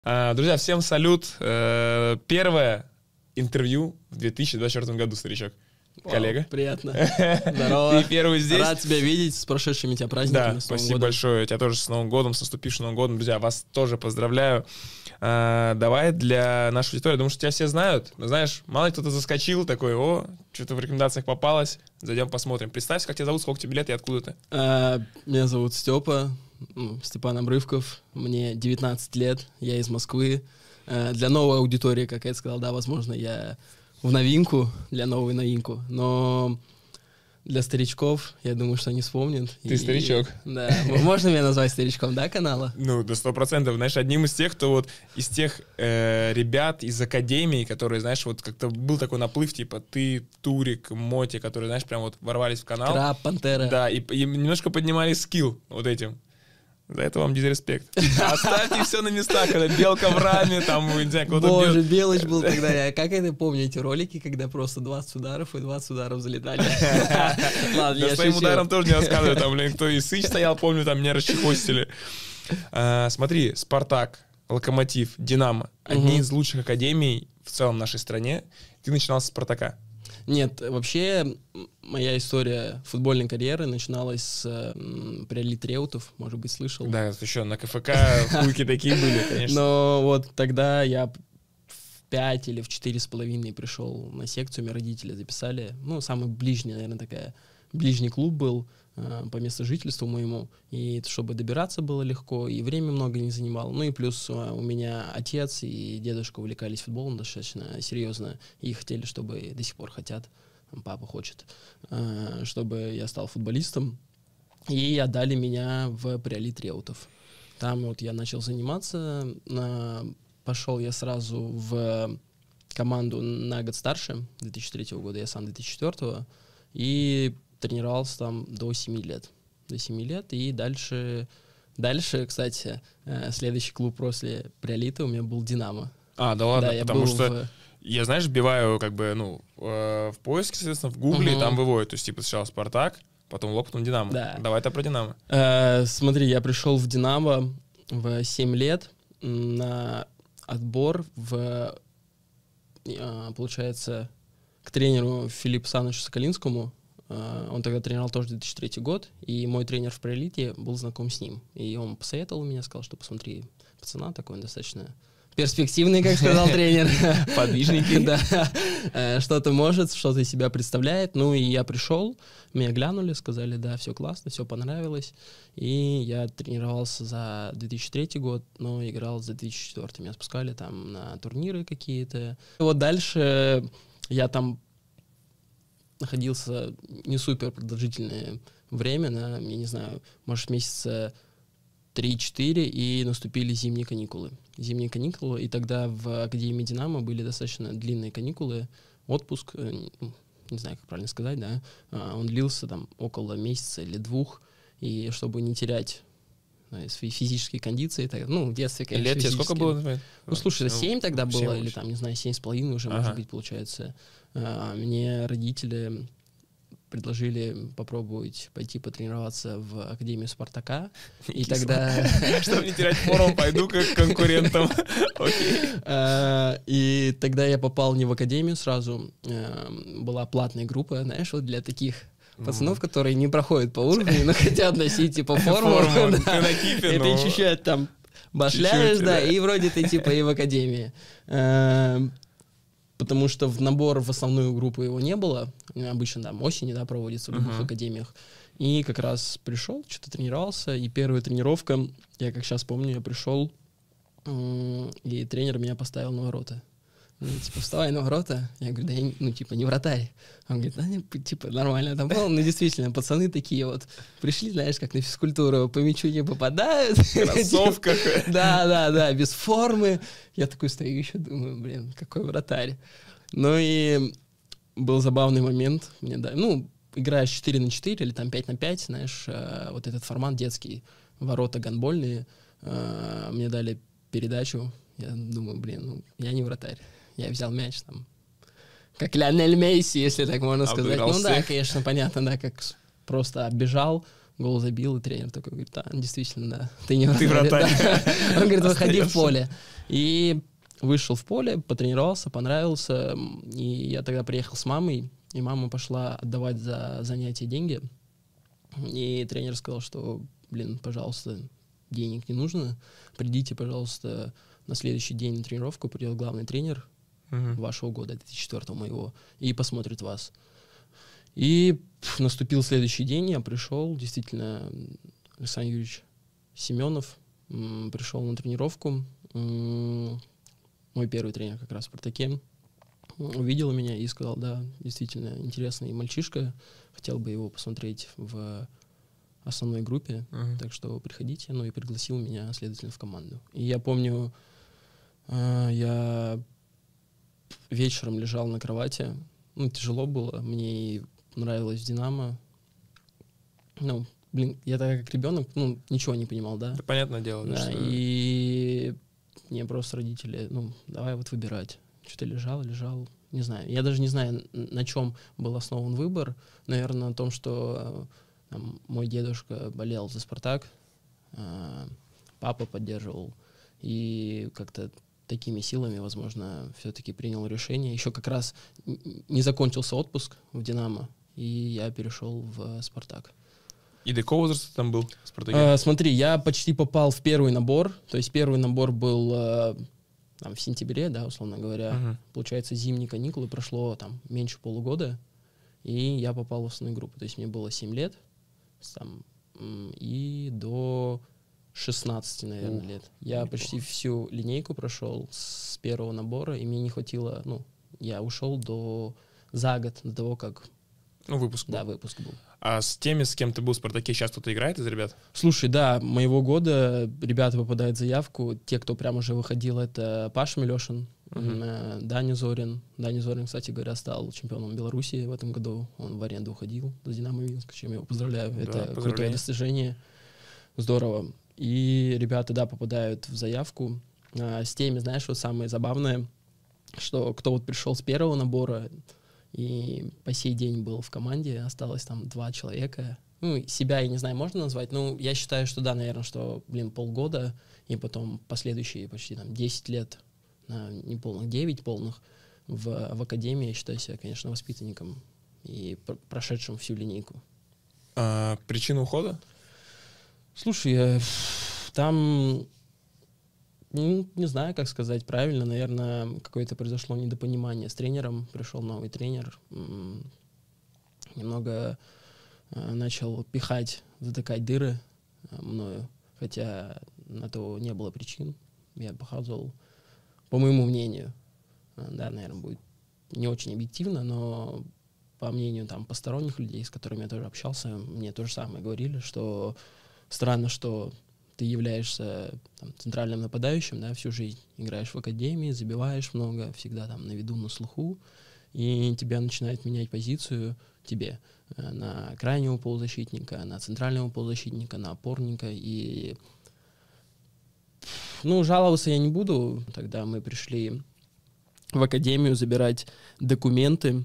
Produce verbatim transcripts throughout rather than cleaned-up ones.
Друзья, всем салют. Первое интервью в две тысячи двадцать четвёртом году, старичок. Вау, коллега. Приятно. Здорово. Ты первый здесь. Рад тебя видеть с прошедшими тебя праздниками. Да, спасибо большое. Тебя тоже с Новым годом, с наступившим Новым годом. Друзья, вас тоже поздравляю. А, давай для нашей аудитории, думаю, что тебя все знают. Но знаешь, мало ли кто-то заскочил, такой, о, что-то в рекомендациях попалось. Зайдем посмотрим. Представься, как тебя зовут, сколько тебе лет и откуда ты? А, меня зовут Степа, ну, Степан Обрывков. Мне девятнадцать лет, я из Москвы. А, для новой аудитории, как я сказал, да, возможно, я в новинку, для новой новинку. Но для старичков, я думаю, что они вспомнят. Ты и, старичок. Да, можно меня назвать старичком, да, канала? Ну, до сто процентов. Знаешь, одним из тех, кто вот из тех э, ребят из академии, которые, знаешь, вот как-то был такой наплыв, типа ты, Турик, Моти, которые, знаешь, прям вот ворвались в канал. Краб, Пантера. Да, и, и немножко поднимали скилл вот этим. За это вам дизреспект. Оставьте все на местах, когда белка в раме, там, не знаю, кого-то... Боже, Белыч был тогда. Как это помню, эти ролики, когда просто двадцать ударов и двадцать ударов залетали? Ладно, я шучу. Своим ударом тоже не рассказываю, там, блин, кто и Сыч стоял, помню, там меня расчехостили. Смотри, Спартак, Локомотив, Динамо. Одни из лучших академий в целом нашей стране. Ты начинал с Спартака. Нет, вообще моя история футбольной карьеры начиналась с м, Преолит Реутов, может быть, слышал. Да, еще на ка эф ка хуйки такие были, конечно. Но вот тогда я в пять или в четыре с половиной пришел на секцию, меня родители записали. Ну, самый ближний, наверное, такая, ближний клуб был э, по месту жительства моему. И чтобы добираться было легко, и время много не занимало. Ну и плюс э, у меня отец и дедушка увлекались футболом достаточно серьезно. И хотели, чтобы, до сих пор хотят, папа хочет, э, чтобы я стал футболистом. И отдали меня в Преолит Реутов. Там вот я начал заниматься. Э, пошел я сразу в команду на год старше, две тысячи третьего года, я сам две тысячи четвёртого. И тренировался там до семи лет. До семи лет. И дальше, дальше, кстати, следующий клуб после Преолита у меня был «Динамо». А, да ладно, да, потому что в... я, знаешь, вбиваю как бы, ну, в поиске, соответственно, в Гугле, uh-huh. и там выводит. То есть, типа, сначала «Спартак», потом «Лок», потом «Динамо». Да. Давай-то про «Динамо». Э, смотри, я пришел в «Динамо» в семь лет на отбор в, получается, к тренеру Филиппу Санычу Соколинскому. Он тогда тренировал тоже две тысячи третий год, и мой тренер в Преолите был знаком с ним. И он посоветовал меня, сказал, что посмотри, пацана такой, он достаточно перспективный, как сказал тренер. Подвижненький. Да. Что-то может, что-то из себя представляет. Ну и я пришел, меня глянули, сказали, да, все классно, все понравилось. И я тренировался за две тысячи третий год, но играл за две тысячи четвёртый. Меня спускали там на турниры какие-то. И вот дальше я там находился не супер продолжительное время, на, я не знаю, может, месяца три-четыре, и наступили зимние каникулы. Зимние каникулы, и тогда в Академии «Динамо» были достаточно длинные каникулы, отпуск, не знаю, как правильно сказать, да, он длился там около месяца или двух, и чтобы не терять свои физические кондиции, так, ну, в детстве, конечно, лет тебе сколько было, например? Ну, слушай, семь тогда ну, было, или там, не знаю, семь с половиной уже, ага. может быть, получается. А, мне родители предложили попробовать пойти потренироваться в Академию Спартака, и тогда... Чтобы не терять форму, пойду как конкурентом. И тогда я попал не в Академию сразу, была платная группа, знаешь, вот для таких пацанов, которые не проходят по уровню, но хотят носить, типа, форму. И ты чуть-чуть там башляешь, да, и вроде ты, типа, и в Академии. Потому что в набор в основную группу его не было. Обычно, да, осенью, да, проводится в любых uh-huh. академиях. И как раз пришел, что-то тренировался. И первая тренировка, я как сейчас помню, я пришел, и тренер меня поставил на ворота. Ну, типа, вставай на ворота. Я говорю, да я, ну, типа, не вратарь. Он говорит, да, не, типа, нормально там был. Ну, действительно, пацаны такие вот пришли, знаешь, как на физкультуру, по мячу не попадают. В кроссовках. Да, да, да, без формы. Я такой стою еще, думаю, блин, какой вратарь. Ну, и был забавный момент. Мне, да, ну, играешь четыре на четыре или там пять на пять, знаешь, вот этот формат детский, ворота гандбольные. Мне дали передачу. Я думаю, блин, ну, я не вратарь. Я взял мяч там, как Лионель Месси, если так можно сказать. Ну да, конечно, понятно, да, как просто оббежал, гол забил, и тренер такой говорит, да, действительно, да, ты не Ты вратарь. Он говорит, выходи в поле. И вышел в поле, потренировался, понравился, и я тогда приехал с мамой, и мама пошла отдавать за занятия деньги, и тренер сказал, что, блин, пожалуйста, денег не нужно, придите, пожалуйста, на следующий день на тренировку, придет главный тренер uh-huh. вашего года, две тысячи четвёртого моего, и посмотрит вас. И пф, наступил следующий день, я пришел, действительно, Александр Юрьевич Семенов м, пришел на тренировку, м, мой первый тренер как раз в «Спартаке», увидел меня и сказал, да, действительно интересный мальчишка, хотел бы его посмотреть в основной группе, uh-huh. так что приходите, ну и пригласил меня, следовательно, в команду. И я помню, э, я вечером лежал на кровати, ну, тяжело было, мне нравилось в «Динамо». Ну, блин, я тогда как ребенок, ну, ничего не понимал, да? Это понятное дело. Да, что... и мне просто родители, ну, давай вот выбирать. Что-то лежал, лежал, не знаю. Я даже не знаю, на чем был основан выбор. Наверное, на том, что там, мой дедушка болел за «Спартак», э, папа поддерживал, и как-то такими силами, возможно, все-таки принял решение. Еще как раз не закончился отпуск в «Динамо», и я перешел в «Спартак». И до какого возраста там был в «Спартаке»? Э, смотри, я почти попал в первый набор, то есть первый набор был э, там, в сентябре, да, условно говоря. Uh-huh. Получается, зимние каникулы, прошло там меньше полугода, и я попал в основную группу. То есть мне было семь лет, там, и до шестнадцати, наверное, uh, лет. Я неплохо. Почти всю линейку прошел с первого набора, и мне не хватило, ну, я ушел до за год до того, как... Ну, выпуск был. Да, выпуск был. А с теми, с кем ты был в «Спартаке», сейчас кто-то играет из ребят? Слушай, да, моего года ребята попадают в заявку. Те, кто прям уже выходил, это Паша Милешин, uh-huh. Даня Зорин. Даня Зорин, кстати говоря, стал чемпионом Беларуси в этом году. Он в аренду уходил за «Динамо» Минск, чем я его поздравляю. Да, это крутое достижение. Здорово. И ребята, да, попадают в заявку. А с теми, знаешь, вот самое забавное, что кто вот пришел с первого набора и по сей день был в команде, осталось там два человека. Ну, себя, я не знаю, можно назвать, но я считаю, что да, наверное, что, блин, полгода, и потом последующие почти там десять лет, не полных, девять полных в, в академии, я считаю себя, конечно, воспитанником и пр- прошедшим всю линейку. А, причина ухода? Слушай, там... Ну, не знаю, как сказать правильно. Наверное, какое-то произошло недопонимание с тренером. Пришел новый тренер. Немного э, начал пихать, затыкать дыры э, мною. Хотя на то не было причин. Я показывал, по моему мнению, э, да, наверное, будет не очень объективно, но по мнению там посторонних людей, с которыми я тоже общался, мне то же самое говорили, что странно, что ты являешься там, центральным нападающим, да, всю жизнь играешь в академии, забиваешь много, всегда там на виду, на слуху, и тебя начинает менять позицию тебе э, на крайнего полузащитника, на центрального полузащитника, на опорника, и ну, жаловаться я не буду. Тогда мы пришли в академию забирать документы,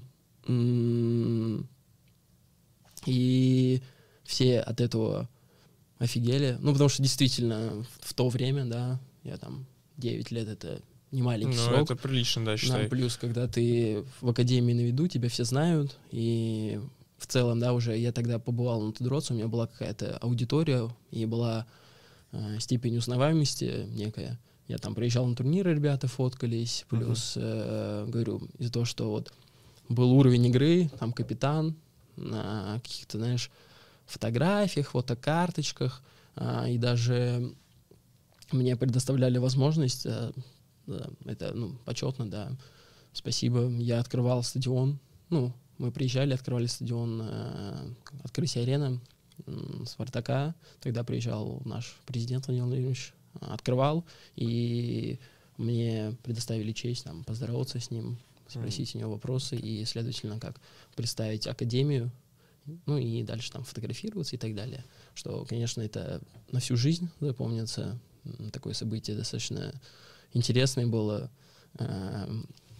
и все от этого офигели. Ну, потому что действительно в то время, да, я там девять лет, это не маленький ну, срок. это прилично, да, считай. Да, плюс, когда ты в академии на виду, тебя все знают, и в целом, да, уже я тогда побывал на Тудроце, у меня была какая-то аудитория, и была э, степень узнаваемости некая. Я там приезжал на турниры, ребята фоткались, плюс, uh-huh. э, говорю, из-за того, что вот был уровень игры, там капитан, на каких-то, знаешь, фотографиях, фотокарточках, а, и даже мне предоставляли возможность, а, да, это, ну, почетно, да, спасибо, я открывал стадион, ну, мы приезжали, открывали стадион а, открытие арены м, «Спартака», тогда приезжал наш президент Владимир Владимирович, открывал, и мне предоставили честь там поздороваться с ним, спросить mm. у него вопросы, и, следовательно, как представить академию, ну и дальше там фотографироваться и так далее. Что, конечно, это на всю жизнь запомнится. Такое событие достаточно интересное было.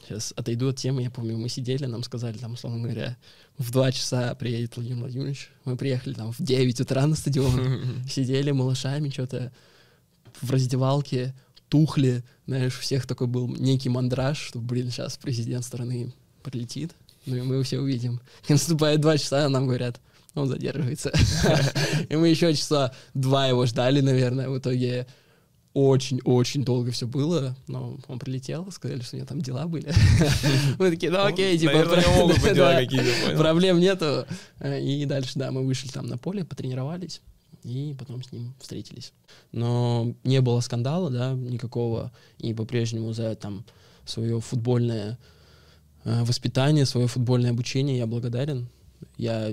сейчас отойду от темы. Я помню, мы сидели, нам сказали, там, условно говоря, в два часа приедет Владимир Владимирович. Мы приехали там в девять утра на стадион, сидели малышами, что-то в раздевалке, тухли. Знаешь, у всех такой был некий мандраж, что, блин, сейчас президент страны прилетит, ну и мы его все увидим. И наступает два часа, а нам говорят, он задерживается. И мы еще часа два его ждали, наверное. В итоге очень-очень долго все было, но он прилетел, сказали, что у него там дела были. Мы такие, ну окей, типа... Наверное, могут быть дела какие-то. Проблем нету. И дальше, да, мы вышли там на поле, потренировались, и потом с ним встретились. Но не было скандала, да, никакого, и по-прежнему за там свое футбольное воспитание, свое футбольное обучение я благодарен. Я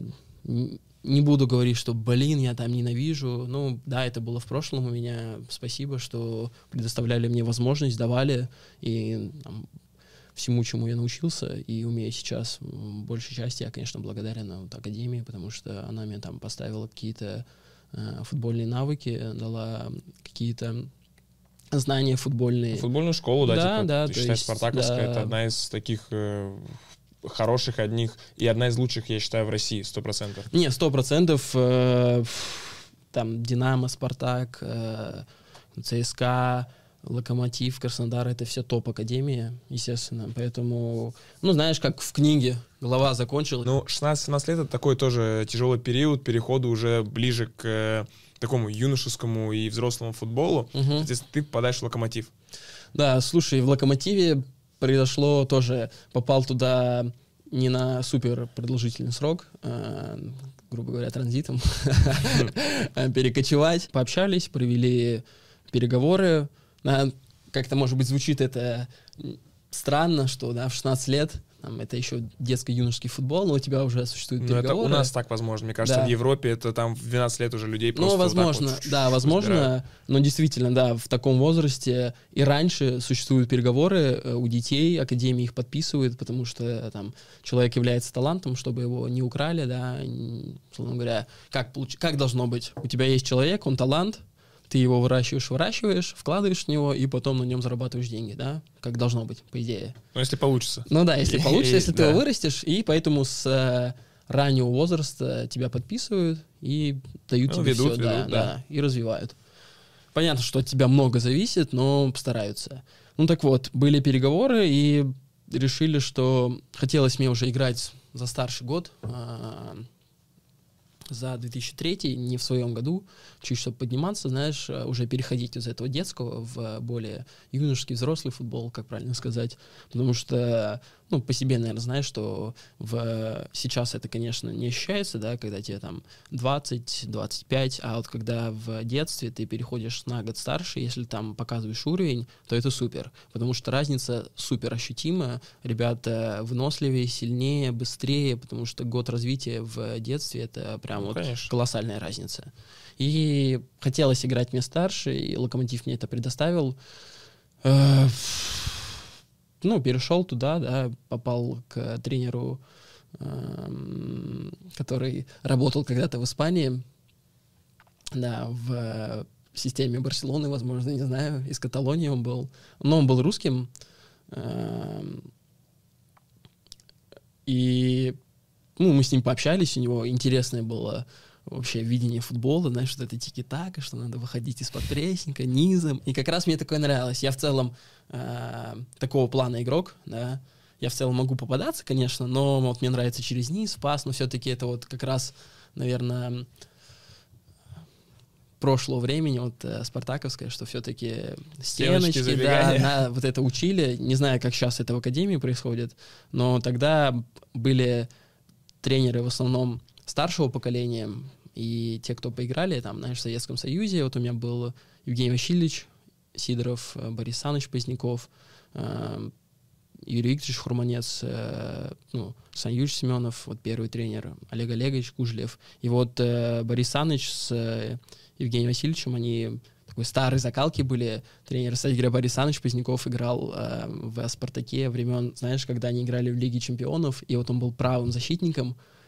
не буду говорить, что, блин, я там ненавижу. Ну, да, это было в прошлом у меня. Спасибо, что предоставляли мне возможность, давали. И там, всему, чему я научился и умею сейчас, в большей части я, конечно, благодарен вот, академии, потому что она мне там поставила какие-то э, футбольные навыки, дала какие-то знания футбольные. Футбольную школу, да, да типа, да, ты считаешь, есть, спартаковская, да. это одна из таких э, хороших одних, и одна из лучших, я считаю, в России, сто процентов. Не, сто процентов. Э, там Динамо, Спартак, э, ЦСКА, Локомотив, Краснодар — это все топ-академии, естественно. Поэтому, ну, знаешь, как в книге глава закончил. Ну, шестнадцать-семнадцать лет — это такой тоже тяжелый период перехода уже ближе к э, такому юношескому и взрослому футболу. Угу. Соответственно, ты попадаешь в Локомотив. Да, слушай, в Локомотиве произошло тоже, попал туда не на супер продолжительный срок, а, грубо говоря, транзитом, перекочевать. Пообщались, провели переговоры. Как-то, может быть, звучит это странно, что да, в шестнадцать лет там, это еще детско-юношеский футбол, но у тебя уже существуют переговоры. Ну, это у нас так возможно. Мне кажется, да. в Европе это там в двенадцать лет уже людей просто Ну, возможно, вот вот да, возможно, разбирают. Но действительно, да, в таком возрасте и раньше существуют переговоры у детей, академии их подписывают, потому что там человек является талантом, чтобы его не украли, да, условно говоря, как, получ... как должно быть. У тебя есть человек, он талант, ты его выращиваешь, выращиваешь, вкладываешь в него, и потом на нем зарабатываешь деньги, да, как должно быть, по идее. Ну, если получится. Ну да, если получится, если ты его вырастешь, и поэтому с раннего возраста тебя подписывают и дают ну, тебе ведут, все, ведут, да, да. да, и развивают. Понятно, что от тебя много зависит, но постараются. Ну так вот, были переговоры, и решили, что хотелось мне уже играть за старший год, за две тысячи третий, не в своем году, чуть чтобы подниматься, знаешь, уже переходить из этого детского в более юношеский, взрослый футбол, как правильно сказать. Потому что, ну, по себе, наверное, знаешь, что в... сейчас это, конечно, не ощущается, да, когда тебе там двадцать-двадцать пять, а вот когда в детстве ты переходишь на год старше, если там показываешь уровень, то это супер, потому что разница супер ощутима, ребята выносливее, сильнее, быстрее, потому что год развития в детстве — это прям ну, вот конечно. Колоссальная разница. И хотелось играть мне старше, и Локомотив мне это предоставил. Ну, перешел туда, да, попал к тренеру, который работал когда-то в Испании, да, в системе Барселоны, возможно, не знаю, из Каталонии он был, но он был русским. И ну, мы с ним пообщались, у него интересное было вообще видение футбола, знаешь, что это тики-така, что надо выходить из-под прессинга, низом. И как раз мне такое нравилось. Я в целом э, такого плана игрок, да. Я в целом могу попадаться, конечно, но вот мне нравится через низ, пас, но все-таки это вот как раз, наверное, прошлого времени, вот э, спартаковское, что все-таки стеночки, стеночки да, на, вот это учили. Не знаю, как сейчас это в академии происходит, но тогда были тренеры в основном старшего поколения, и те, кто поиграли там, знаешь, в Советском Союзе. Вот у меня был Евгений Васильевич Сидоров, Борис Саныч Поздняков, э, Юрий Викторович Хурманец, э, ну, Сан Юрьевич Семенов, вот первый тренер, Олег Олегович Кужлев. И вот э, Борис Саныч с э, Евгением Васильевичем, они такой старой закалки были. Тренер, кстати говоря, Борис Саныч Поздняков играл э, в «Спартаке» времен, знаешь, когда они играли в Лиге чемпионов, и вот он был правым защитником,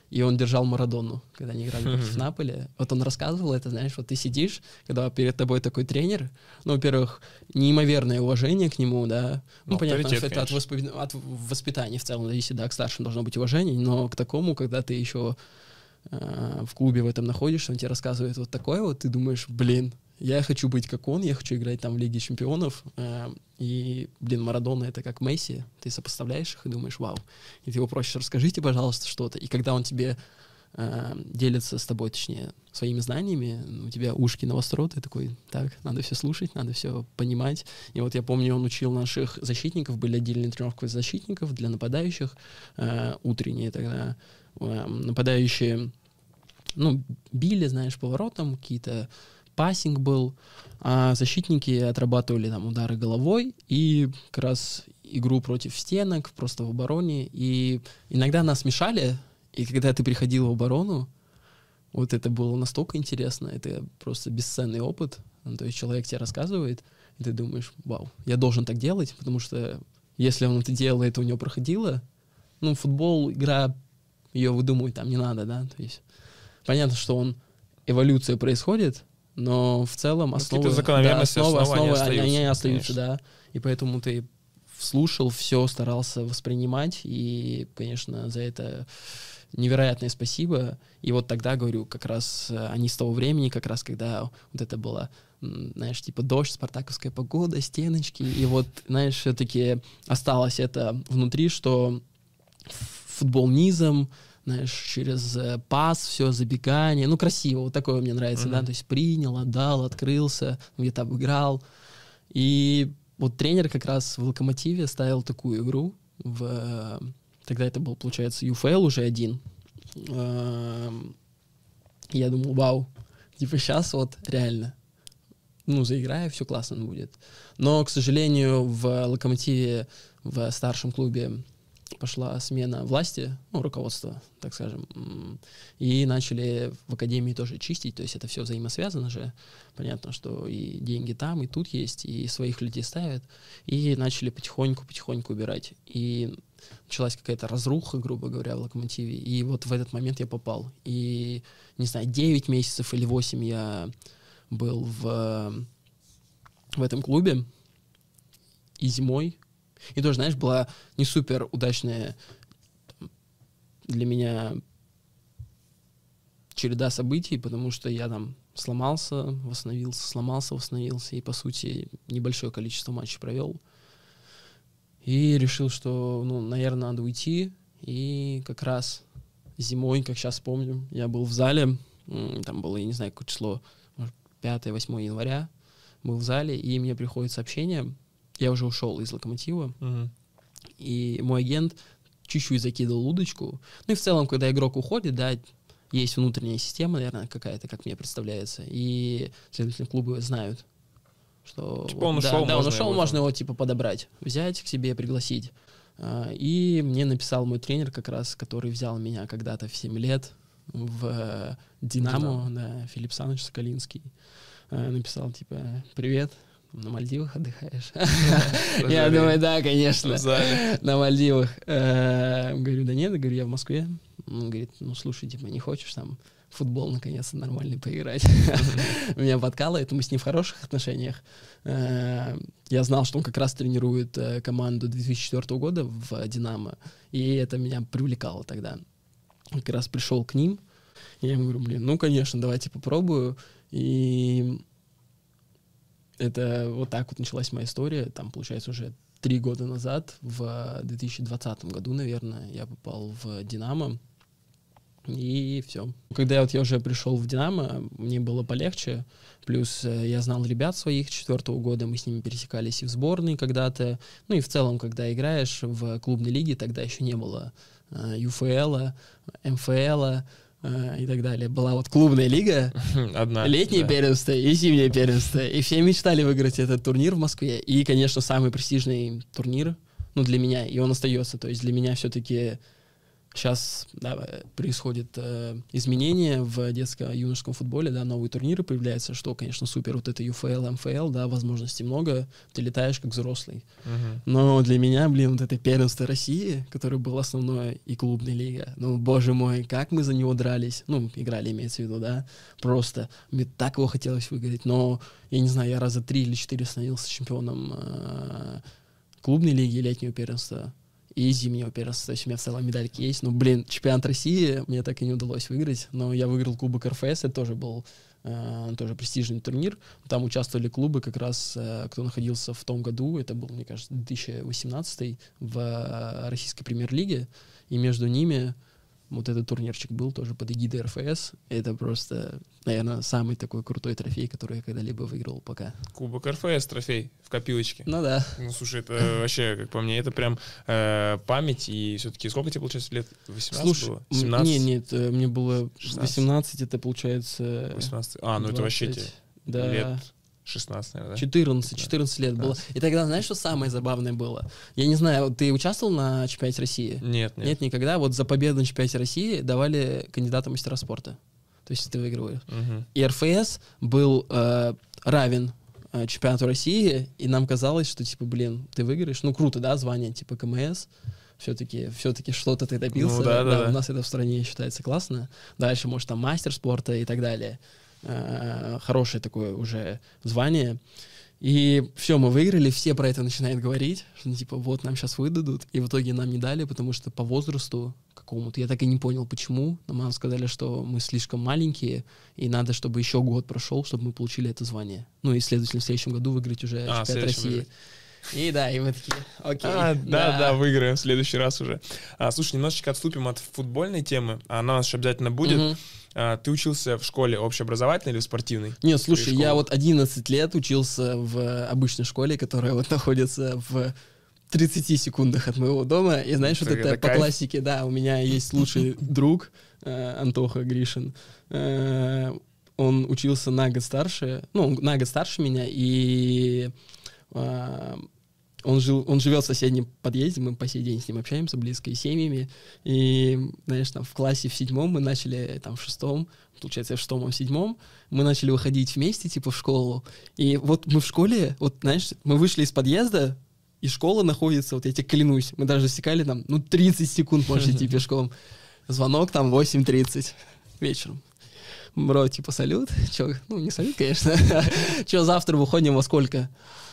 и он держал Марадону, когда они играли против Наполи. Вот он рассказывал это, знаешь, вот ты сидишь, когда перед тобой такой тренер, ну, во-первых, неимоверное уважение к нему, да, ну, ну понятно, что это от, воспи... от воспитания в целом зависит, да, к старшим должно быть уважение, но к такому, когда ты еще э, в клубе в этом находишься, он тебе рассказывает вот такое вот, ты думаешь, блин, я хочу быть как он, я хочу играть там в Лиге Чемпионов. Э, и, блин, Марадона — это как Месси. Ты сопоставляешь их и думаешь, вау. И ты его просишь, расскажите, пожалуйста, что-то. И когда он тебе э, делится с тобой, точнее, своими знаниями, у тебя ушки навостро, ты такой, так, надо все слушать, надо все понимать. И вот я помню, он учил наших защитников, были отдельные тренировки защитников для нападающих, э, утренние тогда. Э, нападающие, ну, били, знаешь, поворотом, какие-то пассинг был, а защитники отрабатывали там удары головой и как раз игру против стенок, просто в обороне. И иногда нас мешали, и когда ты приходил в оборону, вот это было настолько интересно, это просто бесценный опыт. Ну, то есть человек тебе рассказывает, и ты думаешь, вау, я должен так делать, потому что если он это делал, и это у него проходило, ну, футбол, игра, ее выдумывать там не надо, да, то есть понятно, что он, эволюция происходит, но в целом основы, да, основы, основы они остаются, они остаются да. И поэтому ты слушал, все старался воспринимать, и, конечно, за это невероятное спасибо. И вот тогда, говорю, как раз они с того времени, как раз когда вот это было, знаешь, типа дождь, спартаковская погода, стеночки, и вот, знаешь, все-таки осталось это внутри, что футбол низом, знаешь, через э, пас, все, забегание. Ну, красиво, вот такое мне нравится, mm-hmm. да, то есть принял, отдал, открылся, где-то обыграл. И вот тренер как раз в «Локомотиве» ставил такую игру, в, э, тогда это был, получается, ю эф эл уже один. Э, я думал, вау, типа сейчас вот реально, ну, заиграю, все классно будет. Но, к сожалению, в «Локомотиве», в старшем клубе, пошла смена власти, ну, руководства, так скажем, и начали в академии тоже чистить, то есть это все взаимосвязано же, понятно, что и деньги там, и тут есть, и своих людей ставят, и начали потихоньку-потихоньку убирать, и началась какая-то разруха, грубо говоря, в «Локомотиве, и вот в этот момент я попал, и, не знаю, девять месяцев или восемь я был в, в этом клубе, и зимой. И тоже, знаешь, была не супер удачная для меня череда событий, потому что я там сломался, восстановился, сломался, восстановился, и, по сути, небольшое количество матчей провел. И решил, что, ну, наверное, надо уйти. И как раз зимой, как сейчас помню, я был в зале, там было, я не знаю, какое число, пятое-восьмое января, был в зале, и мне приходит сообщение. Я уже ушел из «Локомотива», uh-huh. и мой агент чуть-чуть закидывал удочку. Ну и в целом, когда игрок уходит, да, есть внутренняя система, наверное, какая-то, как мне представляется, и, следовательно, клубы знают, что... Типа он вот, ушел, да, да, он ушел, его, можно его, типа, подобрать, взять к себе, пригласить. И мне написал мой тренер, как раз, который взял меня когда-то в семь лет в «Динамо», да, Филипп Саныч Соколинский. Написал, типа, привет, на Мальдивах отдыхаешь? Я думаю, да, конечно, на Мальдивах. Говорю, да нет, говорю, я в Москве. Он говорит, ну, слушай, типа, не хочешь там в футбол наконец-то нормальный поиграть? Меня подкалывает, мы с ним в хороших отношениях. Я знал, что он как раз тренирует команду две тысячи четвёртого года в «Динамо», и это меня привлекало тогда. Как раз пришел к ним, и я ему говорю, блин, ну, конечно, давайте попробую. И это вот так вот началась моя история. Там, получается, уже три года назад, в две тысячи двадцатом году, наверное, я попал в «Динамо». И все. Когда вот я уже пришел в «Динамо», мне было полегче. Плюс я знал ребят своих четвертого года, мы с ними пересекались и в сборной когда-то. Ну и в целом, когда играешь в клубной лиге, тогда еще не было ю эф эл, эм эф эл и так далее. Была вот клубная лига, Одна, летнее да. первенство и зимнее первенство. И все мечтали выиграть этот турнир в Москве. И, конечно, самый престижный турнир, ну, для меня, и он остается. То есть для меня все-таки сейчас, да, происходит э, изменения в детско-юношеском футболе, да, новые турниры появляются, что, конечно, супер, вот это ю эф эл, эм эф эл, да, возможностей много, ты летаешь как взрослый. Мгм. Но для меня, блин, вот это первенство России, которое было основной и клубная лига, ну, боже мой, как мы за него дрались, ну, играли, имеется в виду, да, просто, мне так его хотелось выиграть, но, я не знаю, я раза три или четыре становился чемпионом э, клубной лиги, летнего первенства и зимнего первенства, то есть у меня в целом медальки есть, ну, блин, чемпионат России мне так и не удалось выиграть, но я выиграл Кубок эр эф эс, это тоже был э, тоже престижный турнир, там участвовали клубы как раз, э, кто находился в том году, это был, мне кажется, две тысячи восемнадцатый в э, российской премьер-лиге, и между ними вот этот турнирчик был тоже под эгидой эр эф эс, это просто, наверное, самый такой крутой трофей, который я когда-либо выиграл пока. Кубок эр эф эс, трофей в копилочке. Ну да. Ну, слушай, это вообще, как по мне, это прям э, память. И все-таки сколько тебе, получается, лет? восемнадцать Слушай, было? м- семнадцать? не, нет, э, мне было шестнадцать? восемнадцать, это получается... восемнадцать. А, ну это вообще тебе двадцать, да. лет шестнадцать, наверное, да? четырнадцать, четырнадцать лет было. И тогда, знаешь, что самое забавное было? Я не знаю, вот ты участвовал на чемпионате России? Нет, нет. Нет, никогда. Вот за победу на чемпионате России давали кандидата в мастера спорта. То есть ты выигрываешь. Мгм. И эр эф эс был э, равен э, чемпионату России, и нам казалось, что, типа, блин, ты выиграешь. Ну, круто, да, звание, типа, ка эм эс. Все-таки, все-таки что-то ты добился. Ну, да, да, да. У нас это в стране считается классно. Дальше, может, там мастер спорта и так далее. Э, хорошее такое уже звание. И все, мы выиграли, все про это начинают говорить, что, ну, типа, вот, нам сейчас выдадут, и в итоге нам не дали, потому что по возрасту какому-то, я так и не понял, почему, но нам сказали, что мы слишком маленькие, и надо, чтобы еще год прошел, чтобы мы получили это звание. Ну, и, следовательно, в следующем году выиграть уже А, в чемпионат следующем России. выиграть. И да, и мы такие, окей. А, да, да, выиграем в следующий раз уже. А, слушай, немножечко отступим от футбольной темы. Она у нас еще обязательно будет. Мгм. А, ты учился в школе общеобразовательной или в спортивной? Нет, слушай, Школа. я вот одиннадцать лет учился в обычной школе, которая вот находится в тридцати секундах от моего дома. И знаешь, вот Это- это это по кайф. классике, да, у меня есть лучший друг, э, Антоха Гришин. Э, Он учился на год старше, ну, он на год старше меня, и э, он, жил, он живет в соседнем подъезде, мы по сей день с ним общаемся близко, и семьями. И, знаешь, там в классе в седьмом мы начали, там в шестом, получается, я в шестом, он в седьмом, мы начали выходить вместе, типа, в школу. И вот мы в школе, вот, знаешь, мы вышли из подъезда, и школа находится, вот я тебе клянусь, мы даже засекали там, ну, тридцать секунд можешь идти пешком. Звонок там восемь тридцать вечером. Бро, типа, салют. Чё? Ну, не салют, конечно. Чё, завтра выходим во сколько?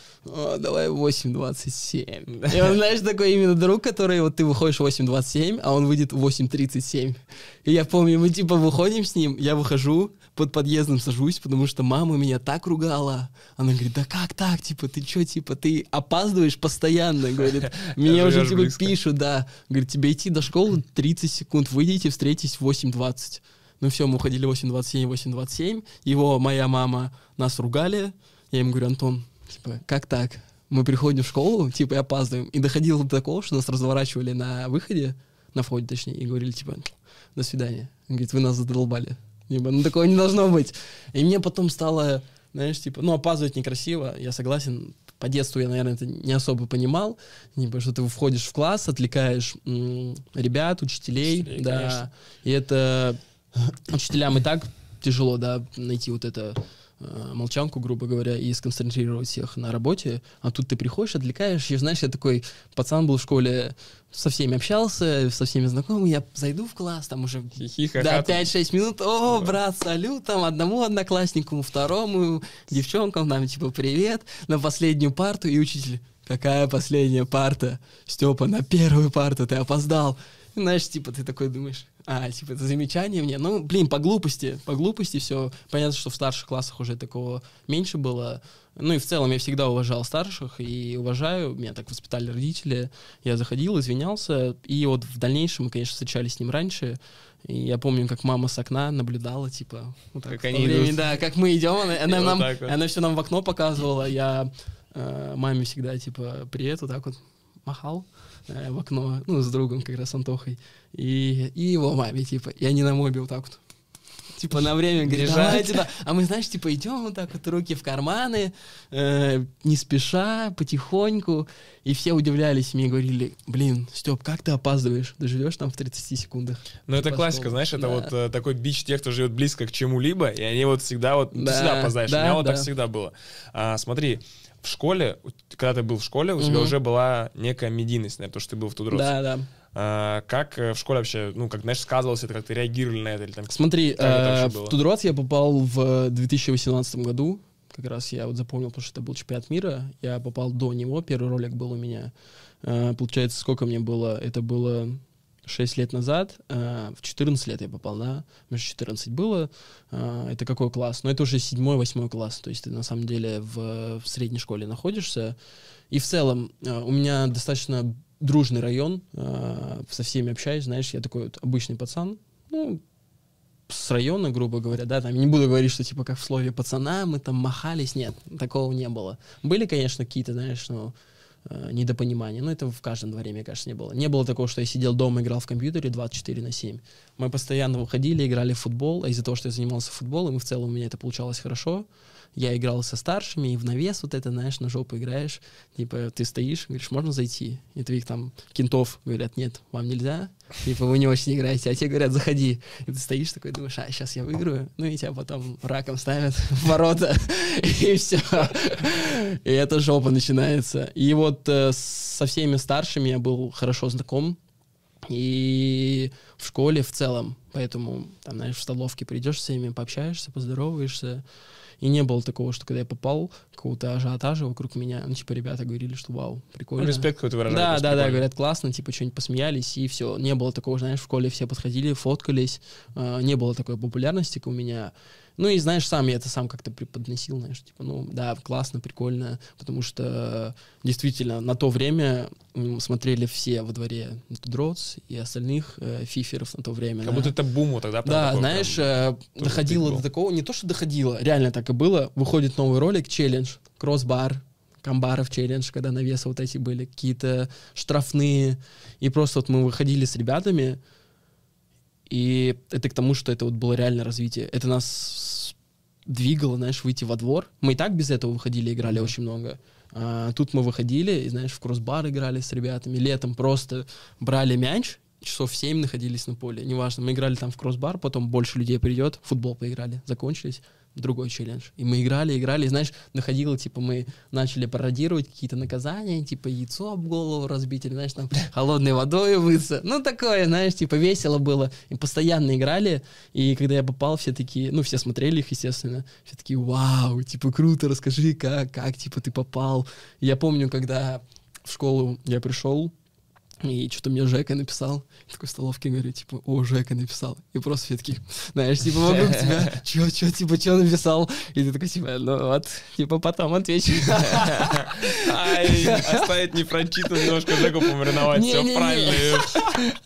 О, давай восемь двадцать семь. И он, знаешь, такой именно друг, который вот ты выходишь в восемь двадцать семь, а он выйдет в восемь тридцать семь. И я помню, мы типа выходим с ним, я выхожу, под подъездом сажусь, потому что мама меня так ругала. Она говорит, да как так, типа, ты чё, типа, ты опаздываешь постоянно, говорит. Мне уже, Живёшь типа, близко. пишут, да. Говорит, тебе идти до школы тридцать секунд, выйдите, встретитесь в восемь двадцать. Ну все, мы уходили в восемь двадцать семь, восемь двадцать семь. Его, моя мама, нас ругали. Я им говорю, Антон, типа, как так? Мы приходим в школу, типа, и опаздываем. И доходило до такого, что нас разворачивали на выходе, на входе, точнее, и говорили, типа, до свидания. Он говорит, вы нас задолбали. Типа, ну, такого не должно быть. И мне потом стало, знаешь, типа, ну, опаздывать некрасиво, я согласен. По детству я, наверное, это не особо понимал. Типа, что ты входишь в класс, отвлекаешь м, ребят, учителей, Учителей, да. конечно. И это учителям и так тяжело, да, найти вот это э, молчанку, грубо говоря, и сконцентрировать всех на работе. А тут ты приходишь, отвлекаешь, и, знаешь, я такой пацан был в школе, со всеми общался, со всеми знакомый, я зайду в класс, там уже Хихи, да, ха-ха. пять-шесть минут, о, брат, салют, там, одному однокласснику, второму, девчонкам, там, типа, привет, на последнюю парту, и учитель, какая последняя парта? Степа, на первую парту ты опоздал. И, знаешь, типа, ты такой думаешь, а, типа, это замечание мне, ну, блин, по глупости, по глупости все, понятно, что в старших классах уже такого меньше было, ну, и в целом я всегда уважал старших и уважаю, меня так воспитали родители, я заходил, извинялся, и вот в дальнейшем мы, конечно, встречались с ним раньше, и я помню, как мама с окна наблюдала, типа, вот так, Как в то они время, идут. да, как мы идем, она, она вот нам, так вот. она все нам в окно показывала, я э, маме всегда, типа, привет, вот так вот махал э, в окно, ну, с другом, как раз Антохой, и, и его маме, типа, и они на мобе вот так вот. Типа на время, говорит, Бежать. давай туда. А мы, знаешь, типа идем вот так вот, руки в карманы, э, не спеша, потихоньку. И все удивлялись, мне говорили, блин, Степ, как ты опаздываешь? Ты живешь там в тридцати секундах. Ну, это Типа, классика, что? знаешь, это Да. вот э, такой бич тех, кто живет близко к чему-либо, и они вот всегда вот, ты Да, всегда опоздаешь. да, У меня вот да. так всегда было. А, смотри, в школе, у- когда ты был в школе, у тебя Мгм. уже была некая медийность, наверное, потому что ты был в Тудроце. Да, да. А, как э, в школе вообще, ну, как, знаешь, сказывалось это, как ты реагировали на это? Или там... Смотри, Как это вообще э, было? в Тудроц я попал в две тысячи восемнадцатом году. Как раз я вот запомнил, потому что это был чемпионат мира. Я попал до него, первый ролик был у меня. Э, получается, сколько мне было? Это было шесть лет назад. Э, в четырнадцать лет я попал, да? Мне же четырнадцать было. Э, это какой класс? Ну, это уже седьмой, восьмой класс. То есть ты на самом деле в, в средней школе находишься. И в целом э, у меня достаточно дружный район. Э, со всеми общаюсь, знаешь, я такой вот обычный пацан. Ну, с района, грубо говоря, да, там, не буду говорить, что, типа, как в слове пацана, мы там махались, нет, такого не было. Были, конечно, какие-то, знаешь, ну, э, недопонимания, но это в каждом дворе, мне кажется, не было. Не было такого, что я сидел дома, играл в компьютере двадцать четыре на семь. Мы постоянно выходили, играли в футбол, а из-за того, что я занимался футболом, и в целом у меня это получалось хорошо, я играл со старшими, и в навес вот это, знаешь, на жопу играешь, типа, ты стоишь, говоришь, можно зайти? И твоих там кентов говорят, нет, вам нельзя, типа, вы не очень играете, а тебе говорят, заходи. И ты стоишь такой, думаешь, а, сейчас я выиграю, ну и тебя потом раком ставят в ворота, и все. И это жопа начинается. И вот э, со всеми старшими я был хорошо знаком, и в школе в целом, поэтому, там, знаешь, в столовке придешь с всеми, пообщаешься, поздороваешься. И не было такого, что когда я попал, какого-то ажиотажа вокруг меня, ну, типа, ребята говорили, что вау, прикольно. Ну, респект какой-то выражали. Да, просто да, да, прикольно. говорят, классно, типа, что-нибудь посмеялись, и все. Не было такого, знаешь, в школе все подходили, фоткались, э, не было такой популярности, как у меня. Ну, и, знаешь, сам я это сам как-то преподносил, знаешь, типа, ну, да, классно, прикольно, потому что действительно на то время м, смотрели все во дворе Тудроц и остальных э, фиферов на то время. Как да. будто это бум вот тогда. прям Да, такой знаешь, прям э, тоже доходило биг был. до такого, не то, что доходило, реально так и было. Выходит новый ролик, челлендж, кроссбар, камбаров челлендж, когда навесы вот эти были, какие-то штрафные. И просто вот мы выходили с ребятами, и это к тому, что это вот было реально развитие. Это нас двигало, знаешь, выйти во двор. Мы и так без этого выходили, играли Мгм. очень много. А тут мы выходили, и, знаешь, в кроссбар играли с ребятами. Летом просто брали мяч, часов семь находились на поле. Неважно, мы играли там в кроссбар, потом больше людей придет, в футбол поиграли, закончились, другой челлендж. И мы играли, играли, и, знаешь, доходило, типа, мы начали пародировать какие-то наказания, типа, яйцо об голову разбить, или, знаешь, там, холодной водой умыться. Ну, такое, знаешь, типа, весело было. И постоянно играли, и когда я попал, все такие, ну, все смотрели их, естественно, все такие, вау, типа, круто, расскажи, как, как, типа, ты попал. И я помню, когда в школу я пришел, и что-то мне Жека написал. В такой столовке говорю, типа, о, Жека написал. И просто все такие, знаешь, типа, вокруг тебя, чё, чё, типа, чё написал? И ты такой, типа, ну вот, типа, потом отвечу. Ай, оставить не прочитан, немножко Жеку помариновать, все Не-не-не. правильно.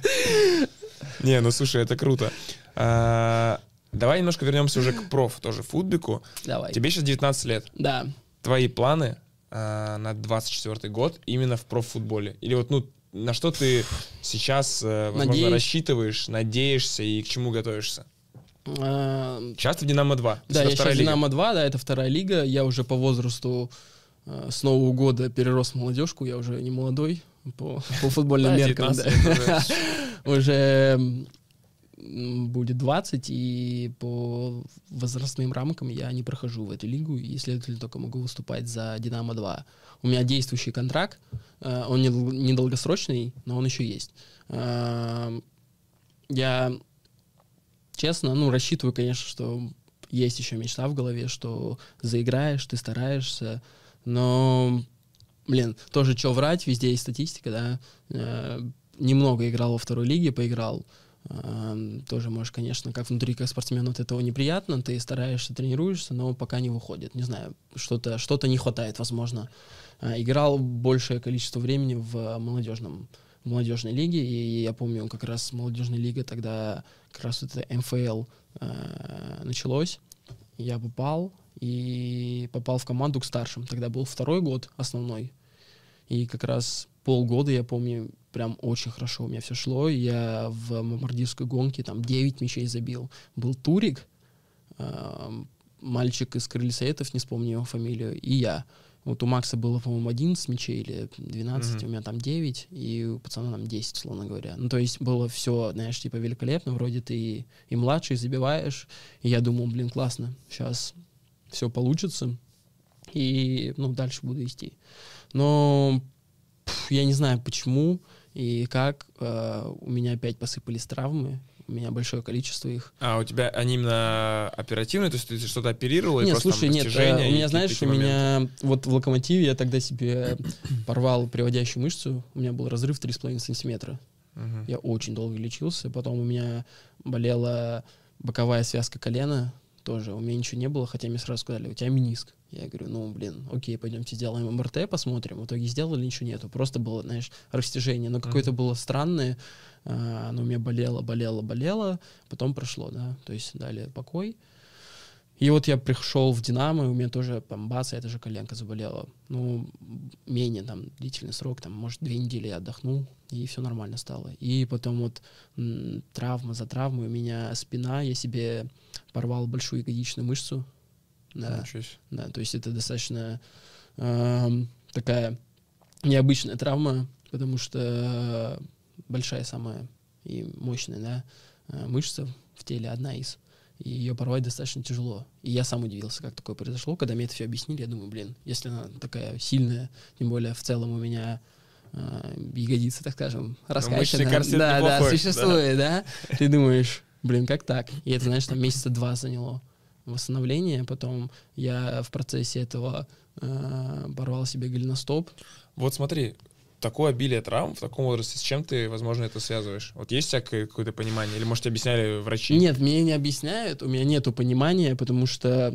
Не, ну слушай, это круто. А, Давай немножко вернемся уже к проф, тоже футбику. Давай. Тебе сейчас девятнадцать лет. Да. Твои планы а, на двадцать четвёртый год именно в проффутболе? Или вот, ну, на что ты сейчас, э, возможно, Надеюсь. рассчитываешь, надеешься и к чему готовишься? А, Сейчас ты в «Динамо-два». то Да, есть это я вторая сейчас лига. «Динамо-два», да, это вторая лига. Я уже по возрасту э, с Нового года перерос в молодежку. Я уже не молодой по, по футбольным Да, меркам. да. девятнадцать лет уже. Уже м, будет двадцать, и по возрастным рамкам я не прохожу в эту лигу, и, следовательно, только могу выступать за «Динамо-два». У меня действующий контракт, э, он не- недолгосрочный, но он еще есть. Э, Я, честно, ну, рассчитываю, конечно, что есть еще мечта в голове, что заиграешь, ты стараешься, но, блин, тоже что врать, везде есть статистика, да, Э, немного играл во второй лиге, поиграл. Э, Тоже можешь, конечно, как внутри, как спортсмен, от этого неприятно, ты стараешься, тренируешься, но пока не выходит. Не знаю, что-то что-то не хватает, возможно. Э, Играл большее количество времени в молодежном, в молодежной лиге, и я помню, как раз молодежная лига тогда, как раз это эм эф эл э, началось, я попал, и попал в команду к старшим. Тогда был второй год основной, и как раз полгода, я помню, прям очень хорошо у меня все шло. Я в мамардирской гонке там девять мячей забил. Был Турик, э, мальчик из Крыльсоветов, не вспомню его фамилию, и я. Вот у Макса было, по-моему, одиннадцать мячей или двенадцать, mm-hmm. у меня там девять, и у пацана там десять, условно говоря. Ну, то есть было все, знаешь, типа великолепно, вроде ты и, и младший забиваешь, и я думал, блин, классно, сейчас все получится, и, ну, дальше буду идти. Но пф, я не знаю, почему и как, э, у меня опять посыпались травмы, у меня большое количество их. А у тебя они именно оперативные, то есть ты что-то оперировал? Нет, и просто слушай, там нет, у меня, знаешь, у меня вот в Локомотиве я тогда себе порвал приводящую мышцу, у меня был разрыв три с половиной сантиметра. Uh-huh. Я очень долго лечился, потом у меня болела боковая связка колена, тоже у меня ничего не было, хотя мне сразу сказали, у тебя мениск. Я говорю, ну, блин, окей, пойдемте сделаем эм эр тэ, посмотрим. В итоге сделали, ничего нету. Просто было, знаешь, растяжение. Но какое-то mm-hmm. было странное. А, оно у меня болело, болело, болело. Потом прошло, да. То есть дали покой. И вот я пришел в «Динамо», и у меня тоже, там, бац, эта же коленка заболела. Ну, менее, там, длительный срок, там, может, две недели я отдохнул, и все нормально стало. И потом вот м- травма за травмой, у меня спина, я себе порвал большую ягодичную мышцу. Да, да, то есть это достаточно э, такая необычная травма, потому что большая самая и мощная, да, мышца в теле, одна из. И ее порвать достаточно тяжело. И я сам удивился, как такое произошло. Когда мне это все объяснили, я думаю, блин, если она такая сильная, тем более в целом у меня э, ягодица, так скажем, раскачана. Да, да, существует, да. да. Ты думаешь, блин, как так? И это, знаешь, там месяца два заняло восстановление. Потом я в процессе этого э, порвал себе голеностоп. Вот смотри, такое обилие травм в таком возрасте, с чем ты, возможно, это связываешь? Вот есть всякое какое-то понимание? Или, может, объясняли врачи? Нет, мне не объясняют, у меня нету понимания, потому что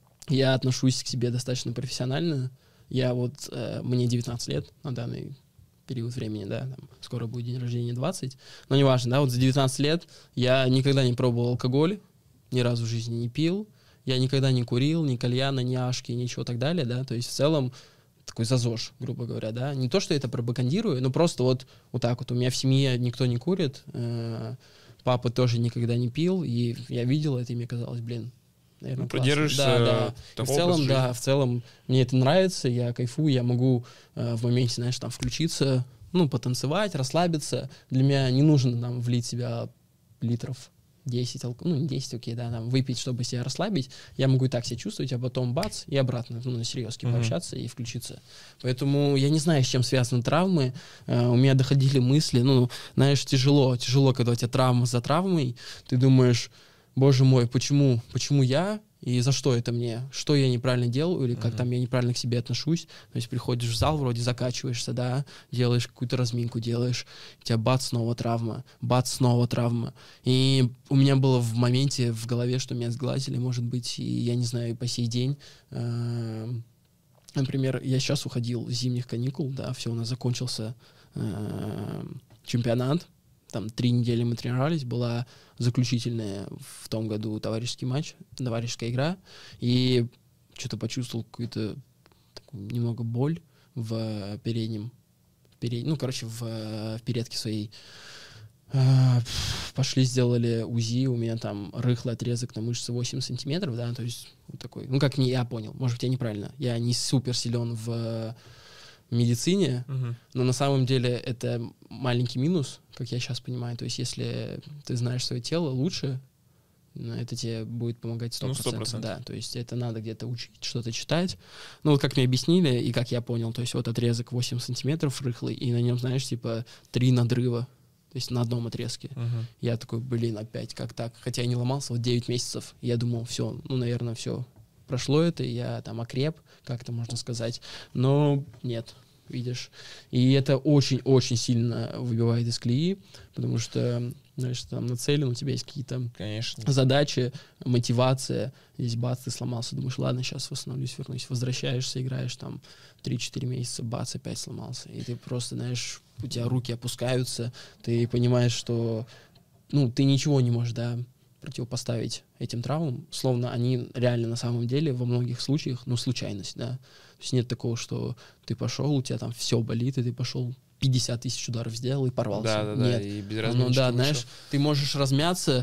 я отношусь к себе достаточно профессионально. Я вот, э, мне девятнадцать лет на данный период времени, да, там, скоро будет день рождения двадцать, но неважно, да, вот за девятнадцать лет я никогда не пробовал алкоголь, ни разу в жизни не пил, я никогда не курил, ни кальяна, ни ашки, ничего так далее, да, то есть в целом такой зазож, грубо говоря, да, не то, что я это пропагандирую, но просто вот, вот так вот, у меня в семье никто не курит, э, папа тоже никогда не пил, и я видел это, и мне казалось, блин, наверное, ну, придерживаешься да, да. В целом, да, в целом мне это нравится, я кайфую, я могу э, в моменте, знаешь, там включиться, ну, потанцевать, расслабиться, для меня не нужно там влить в себя литров десять, ну, не десять, окей, да, там, выпить, чтобы себя расслабить, я могу и так себя чувствовать, а потом бац, и обратно, ну, на серьезке mm-hmm. пообщаться и включиться. Поэтому я не знаю, с чем связаны травмы, uh, у меня доходили мысли, ну, знаешь, тяжело, тяжело, когда у тебя травма за травмой, ты думаешь, боже мой, почему, почему я, и за что это мне, что я неправильно делаю, или как mm-hmm. там я неправильно к себе отношусь, то есть приходишь в зал, вроде закачиваешься, да, делаешь какую-то разминку, делаешь, у тебя бац, снова травма, бац, снова травма, и у меня было в моменте в голове, что меня сглазили, может быть, и я не знаю, и по сей день, э- например, я сейчас уходил с зимних каникул, да, все, у нас закончился э- чемпионат, там три недели мы тренировались, была заключительная в том году товарищеский матч, товарищеская игра, и что-то почувствовал какую-то такую, немного боль в переднем, в перед... ну, короче, в, в передке своей. Пошли, сделали УЗИ, у меня там рыхлый отрезок на мышце восемь сантиметров, да, то есть вот такой, ну, как не я понял, может быть, я неправильно, я не супер силен в медицине, uh-huh. но на самом деле это маленький минус, как я сейчас понимаю. То есть если ты знаешь свое тело лучше, это тебе будет помогать сто процентов. Ну, сто процентов. Да, то есть это надо где-то учить, что-то читать. Ну, вот как мне объяснили и как я понял, то есть вот отрезок восемь сантиметров рыхлый, и на нем, знаешь, типа три надрыва, то есть на одном отрезке. Uh-huh. Я такой, блин, опять, как так? Хотя я не ломался вот девять месяцев. Я думал, все, ну, наверное, все. Прошло это, я там окреп, как-то можно сказать, но нет, видишь. И это очень-очень сильно выбивает из колеи, потому что, знаешь, там нацелен, у тебя есть какие-то Конечно. задачи, мотивация, здесь бац, ты сломался, думаешь, ладно, сейчас восстановлюсь, вернусь, возвращаешься, играешь там три-четыре месяца, бац, опять сломался, и ты просто, знаешь, у тебя руки опускаются, ты понимаешь, что, ну, ты ничего не можешь, да, противопоставить этим травмам, словно они реально на самом деле во многих случаях, ну, случайность, да. То есть нет такого, что ты пошел, у тебя там все болит, и ты пошел пятьдесят тысяч ударов сделал и порвался. Да, да, да. Нет. И без Ну разминочки да, вышел. знаешь, ты можешь размяться,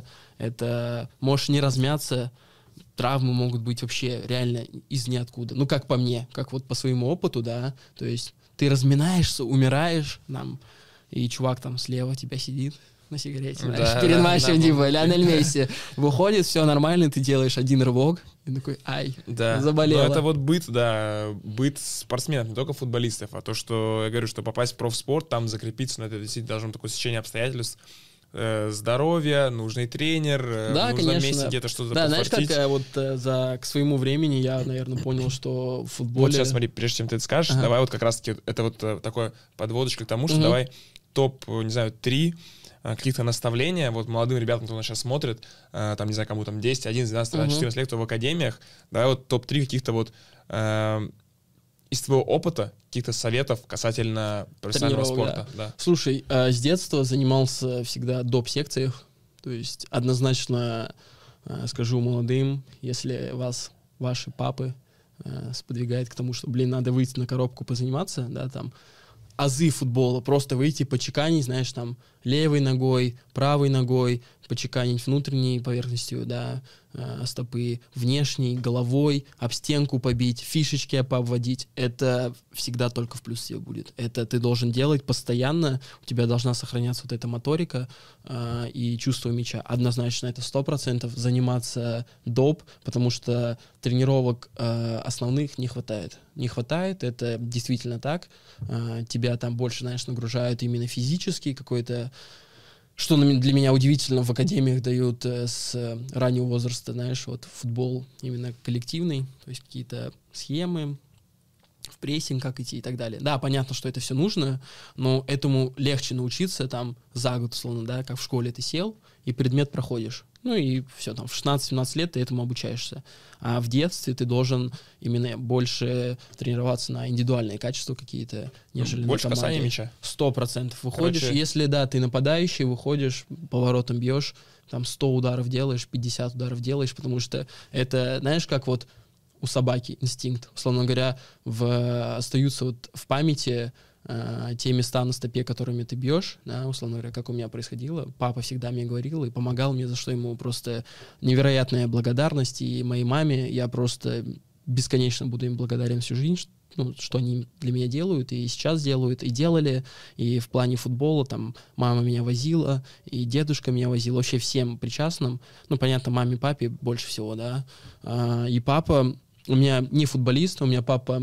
это можешь не размяться, травмы могут быть вообще реально из ниоткуда. Ну, как по мне, как вот по своему опыту, да, то есть ты разминаешься, умираешь, там, и чувак там слева тебя сидит на сигарете, знаешь, Да, перед да, матчем, да, типа, да. Лионель Месси выходит, все нормально, ты делаешь один рывок, и такой, ай, Да. заболело. Но это вот быт, да, быт спортсменов, не только футболистов, а то, что, я говорю, что попасть в профспорт, там закрепиться, ну, это действительно должно быть такое сечение обстоятельств, э, здоровья, нужный тренер, э, Да, в нужном конечно. месте где-то что-то Да, знаешь, как подфартить. э, вот э, за, к своему времени я, наверное, понял, что в футболе... Вот сейчас, смотри, прежде чем ты это скажешь, Ага. давай вот как раз-таки, это вот э, такое подводочка к тому, что Мгм. давай топ, э, не знаю, три э, каких-то наставления, вот молодым ребятам, кто нас сейчас смотрит, э, там, не знаю, кому там десять, одиннадцать, двенадцать, тринадцать, Мгм. четырнадцать лет, кто в академиях, давай вот топ три каких-то вот э, из твоего опыта, каких-то советов касательно профессионального Тренировок, спорта. Да. Слушай, э, с детства занимался всегда доп-секциях, то есть однозначно э, скажу молодым, если вас ваши папы э, сподвигают к тому, что, блин, надо выйти на коробку позаниматься, да, там, азы футбола, просто выйти, почеканить, знаешь, там, левой ногой, правой ногой, почеканить внутренней поверхностью, да, э, стопы, внешней, головой, об стенку побить, фишечки пообводить, это всегда только в плюс тебе будет. Это ты должен делать постоянно, у тебя должна сохраняться вот эта моторика э, и чувство мяча. Однозначно это сто процентов заниматься доп, потому что тренировок э, основных не хватает. Не хватает, это действительно так. Э, тебя там больше, знаешь, нагружают именно физически, какой-то, что для меня удивительно, в академиях дают э, с раннего возраста, знаешь, вот футбол именно коллективный, то есть какие-то схемы, в прессинг, как идти и так далее. Да, понятно, что это все нужно, но этому легче научиться там за год, условно, да, как в школе ты сел и предмет проходишь. Ну и все, там в шестнадцать-семнадцать лет ты этому обучаешься. А в детстве ты должен именно больше тренироваться на индивидуальные качества какие-то, нежели Больше на команде. касания мяча. Сто процентов выходишь. Короче- Если, да, ты нападающий, выходишь, поворотом бьешь, там сто ударов делаешь, пятьдесят ударов делаешь, потому что это, знаешь, как вот у собаки инстинкт. Условно говоря, в, остаются вот в памяти э, те места на стопе, которыми ты бьешь, да, условно говоря, как у меня происходило. Папа всегда мне говорил и помогал мне, за что ему просто невероятная благодарность. И моей маме я просто бесконечно буду им благодарен всю жизнь, что, ну, что они для меня делают, и сейчас делают, и делали, и в плане футбола, там, мама меня возила, и дедушка меня возил, вообще всем причастным, ну, понятно, маме, папе больше всего, да, а, и папа, у меня не футболист, у меня папа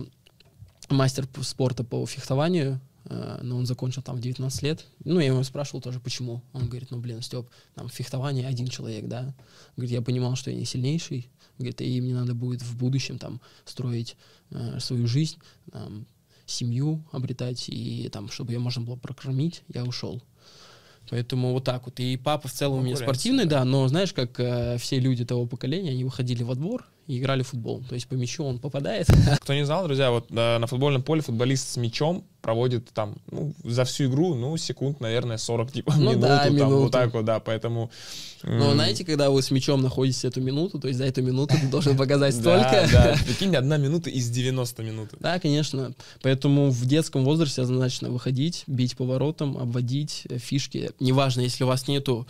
мастер спорта по фехтованию, а, но он закончил там в девятнадцать лет, ну, я его спрашивал тоже, почему, он говорит, ну, блин, Степ, там, в фехтовании один человек, да, говорит, я понимал, что я не сильнейший, говорит, и мне надо будет в будущем там строить э, свою жизнь, там, семью обретать, и там, чтобы ее можно было прокормить, я ушел. Поэтому вот так вот. И папа в целом у меня Конкуренция, спортивный, да. да, но знаешь, как э, все люди того поколения, они выходили во двор и играли в футбол. То есть по мячу он попадает. Кто не знал, друзья, вот э, на футбольном поле футболист с мячом проводит там, ну, за всю игру, ну, секунд, наверное, сорок, типа, Ну минуту, да, там, минуту. вот так вот, да, поэтому... Но м, знаете, когда вы с мячом находитесь эту минуту, то есть за эту минуту ты должен показать да, столько. да, прикинь, одна минута из девяноста минут. Да, конечно. Поэтому в детском возрасте однозначно выходить, бить поворотом, обводить э, фишки. Неважно, если у вас нету,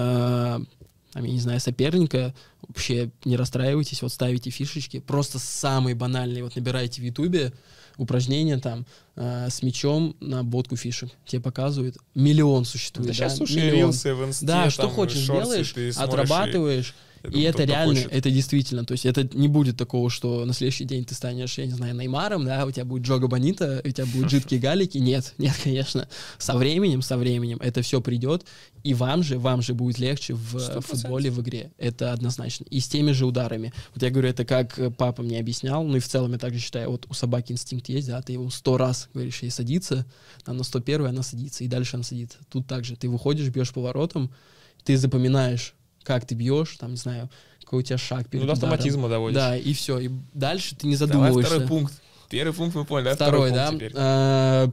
э, там, я не знаю, соперника, вообще не расстраивайтесь, вот ставите фишечки. Просто самые банальные, вот набираете в Ютубе упражнения там э, с мячом на обводку фишек. Тебе показывают. Миллион существует. Да, да, сейчас, слушай, миллион. рилсы в инсте, Да, что там, хочешь шорты, делаешь, ты смотришь, отрабатываешь. я И думаю, это кто-то реально, хочет. это действительно, то есть это не будет такого, что на следующий день ты станешь, я не знаю, Неймаром, да, у тебя будет Джого Бонита, у тебя будут жидкие галики. Нет, нет, конечно. Со временем, со временем это все придет, и вам же, вам же будет легче в сто процентов. футболе, в игре. Это однозначно. И с теми же ударами. Вот я говорю, это как папа мне объяснял, ну и в целом я также считаю, вот у собаки инстинкт есть, да, ты ему сто раз говоришь, ей садится, там на сто первый она садится, и дальше она садится. Тут также ты выходишь, бьешь поворотом, ты запоминаешь, как ты бьешь, там, не знаю, какой у тебя шаг перед Ну, до ударом. автоматизма доводишь. Да, и все. И дальше ты не Давай задумываешься. второй пункт. Первый пункт мы поняли, да? Второй, Второй да. пункт теперь. А,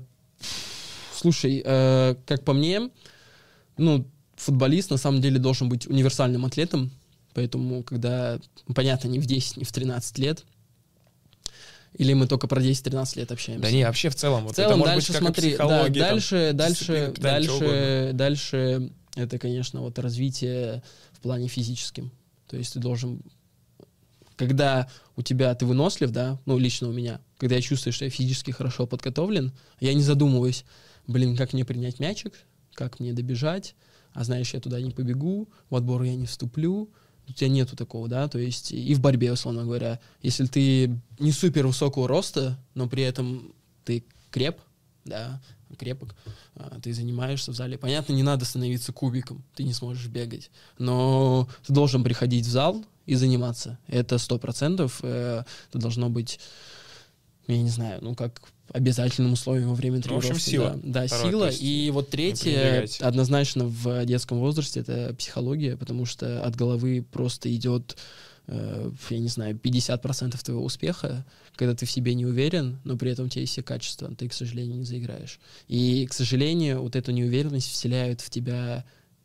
слушай, а, как по мне, ну, футболист на самом деле должен быть универсальным атлетом, поэтому, когда, ну, понятно, не в десять, не в тринадцать лет, Или мы только про десять-тринадцать лет общаемся? Да не, вообще в целом. В Вот целом, это может дальше быть как смотри, и психология, да, там, дальше, дальше, дисциплина, питание, чего угодно. дальше, дальше это, конечно, вот развитие в плане физическим. То есть ты должен, когда у тебя, ты вынослив, да, ну, лично у меня, когда я чувствую, что я физически хорошо подготовлен, я не задумываюсь, блин, как мне принять мячик, как мне добежать, а знаешь, я туда не побегу, в отбор я не вступлю, у тебя нету такого, да, то есть и в борьбе, условно говоря, если ты не супер высокого роста, но при этом ты креп, да, крепок, ты занимаешься в зале. Понятно, не надо становиться кубиком, ты не сможешь бегать, но ты должен приходить в зал и заниматься. Это сто процентов. Это должно быть, я не знаю, ну как обязательным условием во время тренировки. Ну, в общем, сила. Да, да Второе, сила. есть, И вот третье, однозначно в детском возрасте, это психология, потому что от головы просто идет, э, я не знаю, пятьдесят процентов твоего успеха, когда ты в себе не уверен, но при этом у тебя есть все качества, ты, к сожалению, не заиграешь. И, к сожалению, вот эту неуверенность вселяют в тебя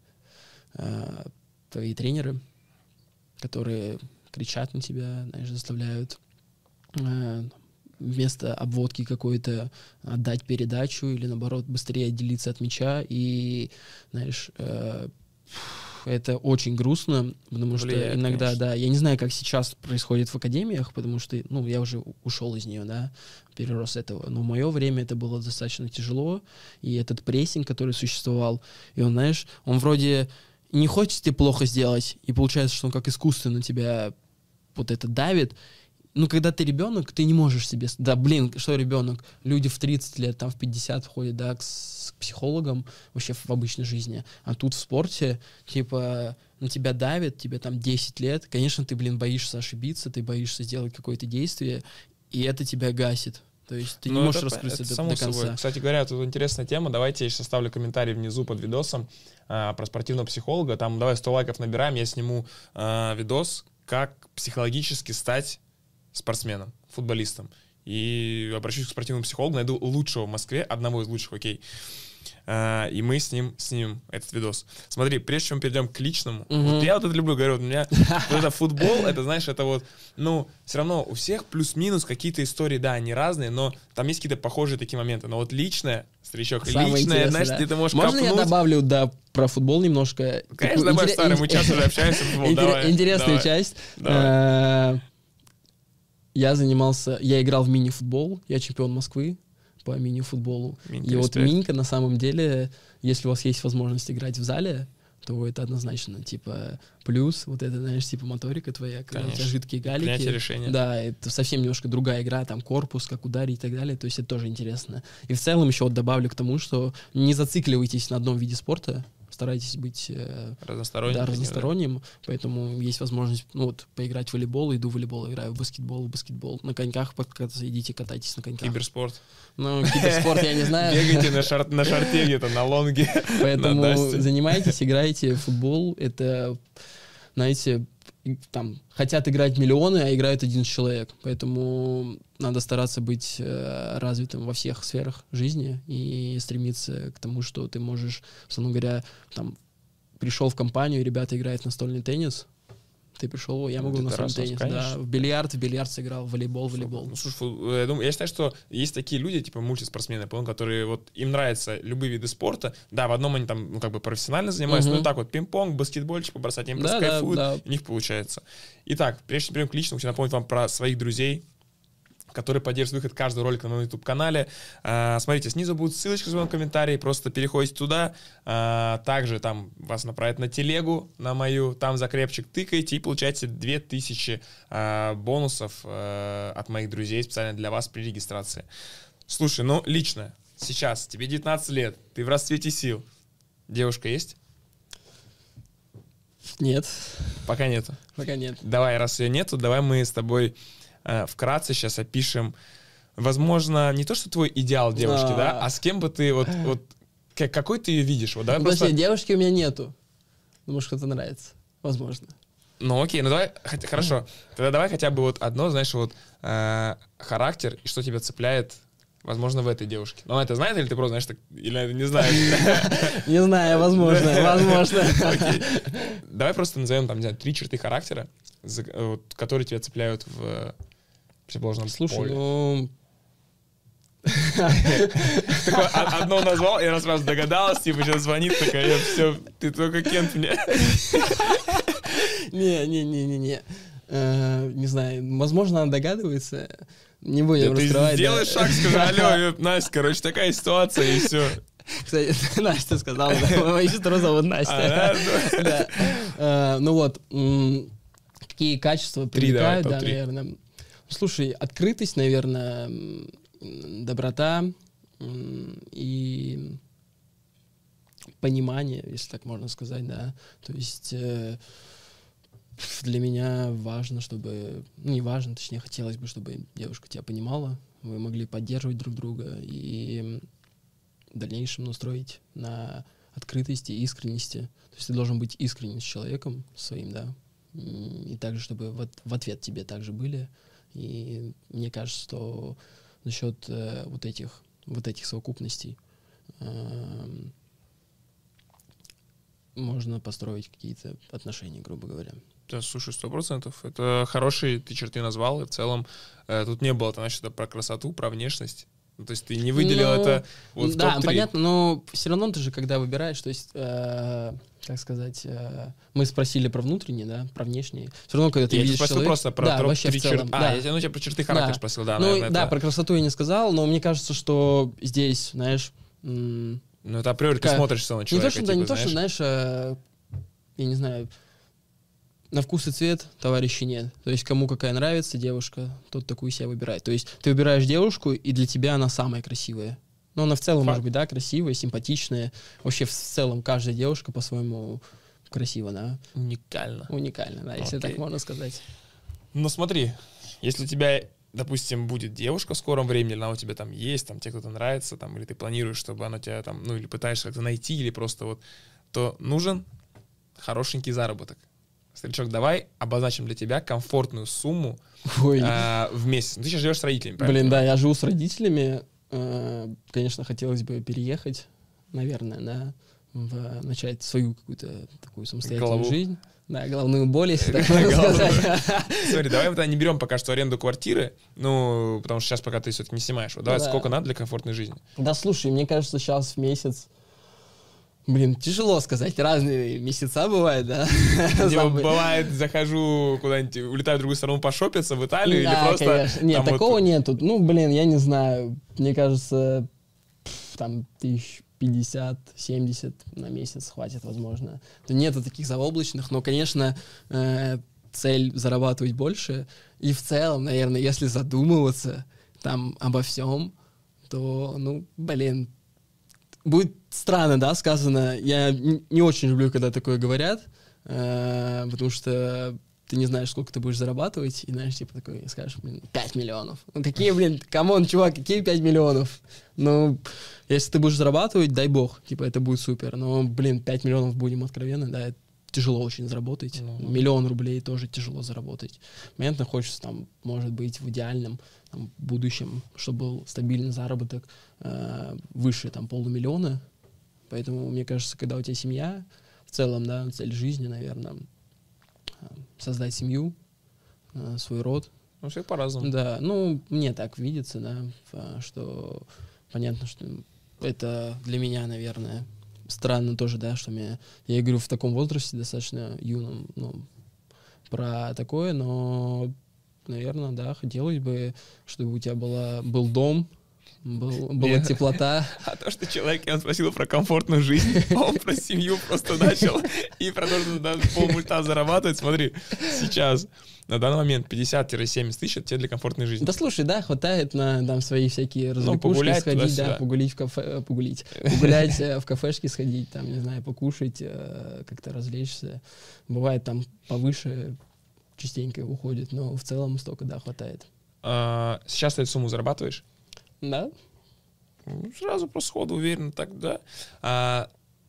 э, твои тренеры, которые кричат на тебя, знаешь, заставляют э, вместо обводки какой-то отдать передачу или, наоборот, быстрее отделиться от мяча. И, знаешь, э, это очень грустно, потому Влияет, что иногда, конечно. Да, я не знаю, как сейчас происходит в академиях, потому что, ну, я уже ушел из нее, да, перерос этого. Но в мое время это было достаточно тяжело, и этот прессинг, который существовал, и он, знаешь, он вроде не хочет тебе плохо сделать, и получается, что он как искусственно тебя вот это давит. Ну, когда ты ребенок, ты не можешь себе... Да, блин, что ребенок? Люди в тридцать лет, там в пятьдесят ходят, да, к, к психологам вообще в обычной жизни. А тут в спорте, типа, на тебя давит, тебе там десять лет. Конечно, ты, блин, боишься ошибиться, ты боишься сделать какое-то действие, и это тебя гасит. То есть ты ну, не можешь это, раскрыться это до, само до конца. Собой. Кстати говоря, тут интересная тема. Давайте я сейчас оставлю комментарий внизу под видосом а, про спортивного психолога. Там давай сто лайков набираем, я сниму а, видос, как психологически стать спортсменом, футболистом. И обращусь к спортивному психологу, найду лучшего в Москве, одного из лучших, окей. А, и мы с ним снимем этот видос. Смотри, прежде чем перейдем к личному, mm-hmm. вот я вот это люблю, говорю, вот у меня вот это футбол, это, знаешь, это вот, ну, все равно у всех плюс-минус какие-то истории, да, они разные, но там есть какие-то похожие такие моменты. Но вот личное, старичок, самое личное, знаешь, да. ты это можешь Можно копнуть. Я добавлю, да, про футбол немножко? Конечно, добавь, интерес... старый, мы часто уже общаемся в футбол, давай. Интересная давай, часть. Давай. Я занимался, я играл в мини-футбол, я чемпион Москвы по мини-футболу. Минька, и респект. Вот минька, на самом деле, если у вас есть возможность играть в зале, то это однозначно, типа, плюс, вот это, знаешь, типа моторика твоя, когда Конечно. У тебя жидкие галики. Принятие решения. Да, это совсем немножко другая игра, там корпус, как ударить и так далее, то есть это тоже интересно. И в целом еще вот добавлю к тому, что не зацикливайтесь на одном виде спорта, старайтесь быть э, разносторонним, да, разносторонним, да. Поэтому есть возможность, ну вот, поиграть в волейбол, иду в волейбол, играю в баскетбол, в баскетбол, на коньках покататься, идите, катайтесь на коньках. Киберспорт. Ну, киберспорт я не знаю. Бегайте на, шар, на шарте где-то, на лонге. Поэтому занимайтесь, играйте в футбол, это, знаете, там хотят играть миллионы, а играет один человек, поэтому надо стараться быть э, развитым во всех сферах жизни и стремиться к тому, что ты можешь, условно говоря, там, пришел в компанию, ребята играют настольный теннис, ты пришел, я могу настольный теннис, да, в бильярд, в бильярд сыграл, в волейбол, в волейбол. Ну, слушай, я, думаю, я считаю, что есть такие люди, типа мультиспортсмены, которые вот им нравятся любые виды спорта, да, в одном они там, ну, как бы профессионально занимаются, uh-huh. но и так вот пинг-понг, баскетбольчик побросать, им просто да, кайфуют, да, да. у них получается. Итак, прежде чем перейдем к личному, хочу напомнить вам про своих друзей, которые поддерживают выход каждого ролика на моем YouTube-канале. А, смотрите, снизу будет ссылочка в моем комментарии, просто переходите туда. А, также там вас направят на телегу, на мою, там закрепчик тыкаете и получаете две тысячи а, бонусов а, от моих друзей специально для вас при регистрации. Слушай, ну лично, сейчас тебе девятнадцать лет, ты в расцвете сил. Девушка есть? Нет. Пока нету? Пока нет. Давай, раз ее нету, давай мы с тобой вкратце сейчас опишем, возможно, не то, что твой идеал девушки, а, да, а с кем бы ты, вот, вот как, какой ты ее видишь? Вот, давай ну, просто... Подожди, девушки у меня нету. Ну, может, кто-то нравится. Возможно. Ну, окей, ну давай, хотя, хорошо. Тогда давай хотя бы вот одно, знаешь, вот э, характер, и что тебя цепляет, возможно, в этой девушке. Ну, это знает, или ты просто знаешь, так, или не знаешь? Не знаю, возможно, возможно. Давай просто назовем, там, не знаю, три черты характера, которые тебя цепляют в Всеположном Слушай, поле. ну... Такое одно назвал, и она сразу догадалась, типа, сейчас звонит, такая, все, ты только Кент мне. Не-не-не-не-не. Не знаю, возможно, она догадывается. Не будем раскрывать. Ты сделай шаг, скажи, алло, Настя, короче, такая ситуация, и все. Кстати, Настя сказала, да, мою сестру зовут Настя. Да. Ну вот, какие качества привлекают, да, наверное. Слушай, открытость, наверное, доброта и понимание, если так можно сказать, да. То есть для меня важно, чтобы... Ну, не важно, точнее, хотелось бы, чтобы девушка тебя понимала, вы могли поддерживать друг друга и в дальнейшем настроить на открытости и искренности. То есть ты должен быть искренним с человеком своим, да, и также, чтобы в, в ответ тебе также были. И мне кажется, что за счет э, вот этих, вот этих совокупностей э, можно построить какие-то отношения, грубо говоря. Да, слушай, сто процентов. Это хорошие ты черты назвал, и в целом э, тут не было, значит, про красоту, про внешность. Ну, то есть ты не выделил ну, это вот в да, топ-три. Понятно, но все равно ты же, когда выбираешь, то есть, э, как сказать, э, мы спросили про внутреннее, да, про внешнее. Все равно, когда ты я видишь спросил человека... просто про да, топ-три черты. А, да. я ну, тебя про черты характера да. спросил, да, ну, наверное, да, это... про красоту я не сказал, но мне кажется, что здесь, знаешь... М- ну, это априори ты смотришь все на человека. Не то, что, типа, да, не то, знаешь? что, знаешь, э, я не знаю... На вкус и цвет товарищей нет. То есть кому какая нравится девушка, тот такую себя выбирает. То есть ты выбираешь девушку, и для тебя она самая красивая. Но она в целом, Факт. может быть, да, красивая, симпатичная. Вообще в целом каждая девушка по-своему красива, да. Уникально. Уникально, да, если Окей. так можно сказать. Ну смотри, если у тебя, допустим, будет девушка в скором времени, или она у тебя там есть, там тебе кто-то нравится, там, или ты планируешь, чтобы она тебя там, ну или пытаешься как-то найти, или просто вот, то нужен хорошенький заработок. Старичок, давай обозначим для тебя комфортную сумму э, в месяц. Ну, ты сейчас живешь с родителями, правильно? Блин, да, я живу с родителями. Э, конечно, хотелось бы переехать, наверное, да, в, начать свою какую-то такую самостоятельную Голову. жизнь. Да, головную боль, если так можно сказать. Смотри, давай мы тогда не берем пока что аренду квартиры, ну, потому что сейчас пока ты все-таки не снимаешь. Вот давай, да. сколько надо для комфортной жизни? Да, слушай, мне кажется, сейчас в месяц Блин, тяжело сказать, разные месяца бывают, да? Типа, бывает, захожу куда-нибудь, улетаю в другую страну пошопиться, в Италию, да, или просто... Конечно. Нет, такого вот... нету. Ну, блин, я не знаю. Мне кажется, там тысяч пятьдесят, семьдесят на месяц хватит, возможно. Нету таких заоблачных, но, конечно, э, цель зарабатывать больше. И в целом, наверное, если задумываться там обо всем, то, ну, блин, будет странно, да, сказано. Я не очень люблю, когда такое говорят, э, потому что ты не знаешь, сколько ты будешь зарабатывать, и, знаешь, типа такой, скажешь, блин, пять миллионов. Ну, какие, блин, камон, чувак, какие пять миллионов? Ну, если ты будешь зарабатывать, дай бог, типа, это будет супер. Но, блин, пять миллионов, будем откровенны, да, это тяжело очень заработать. Mm-hmm. Миллион рублей тоже тяжело заработать. Моментно хочется, там, может быть, в идеальном там, будущем, чтобы был стабильный заработок э, выше, там, полумиллиона. Поэтому, мне кажется, когда у тебя семья, в целом, да, цель жизни, наверное, создать семью, э, свой род. Ну, всех по-разному. Да, ну, мне так видится, да, что понятно, что это для меня, наверное, странно тоже, да, что меня, я говорю, в таком возрасте достаточно юном, ну, про такое, но, наверное, да, хотелось бы, чтобы у тебя была, был дом, был, была Нет. теплота. А то, что человек, я спросил про комфортную жизнь, он про семью просто начал, и про то, что надо полмульта зарабатывать, смотри, сейчас... На данный момент пятьдесят-семьдесят тысяч это тебе для комфортной жизни. Да слушай, да, хватает на там свои всякие развлекушки, ну, сходить, да, погулять в кафе, погулять, погулять в кафешке сходить, там, не знаю, покушать, как-то развлечься. Бывает там повыше частенько уходит, но в целом столько, да, хватает. А, сейчас ты эту сумму зарабатываешь? Да. Сразу просто сходу уверенно так, да. А,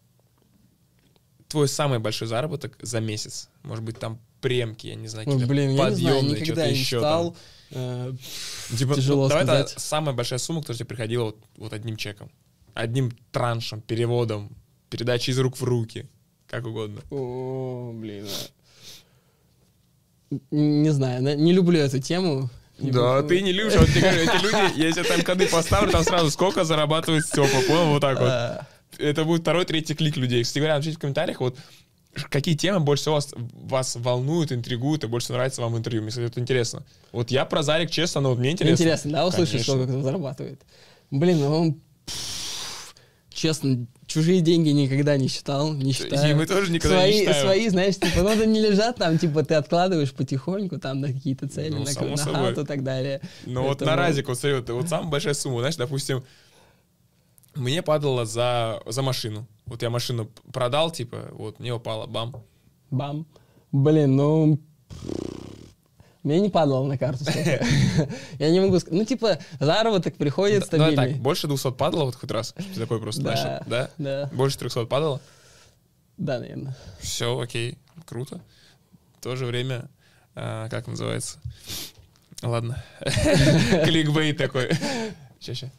твой самый большой заработок за месяц, может быть, там премки, я не знаю, какие-то Блин, подъемные, я не знаю, никогда не еще читал. Э, типа, тяжело ну, давай сказать. Это самая большая сумма, которая тебе приходила вот, вот одним чеком. Одним траншем, переводом, передачей из рук в руки. Как угодно. О, блин. Не знаю, не люблю эту тему. Да, ты не любишь, вот тебе говорю, эти люди, я тебе там коды поставлю, там сразу сколько зарабатывает Степа, понял, вот так вот. Это будет второй, третий клик людей. Кстати говоря, напишите в комментариях, вот какие темы больше всего вас, вас волнуют, интригуют и больше нравится вам интервью, если это интересно. Вот я про Зарик, честно, но вот мне интересно. Интересно, да, услышать, сколько кто зарабатывает? Блин, ну он, честно, чужие деньги никогда не считал, не считаю. И мы тоже никогда свои, не считаем. Свои, знаешь, типа, ну, они не лежат там, типа, ты откладываешь потихоньку там на какие-то цели, Ну, на, само на собой. хату и так далее. Ну вот на Разик, вот смотри, вот, вот самая большая сумма, знаешь, допустим, мне падало за, за машину. Вот я машину продал, типа, вот мне упало, бам. Бам. Блин, ну... Мне не падало на карту столько. Я не могу сказать. Ну, типа, заработок приходит стабильный. Давай так, больше двухсот падало вот хоть раз? Такой просто, знаешь, да? Да. Больше трехсот падало? Да, наверное. Все, окей, круто. В то же время, а, как называется? Ладно. Кликбейт такой. Ща, ща.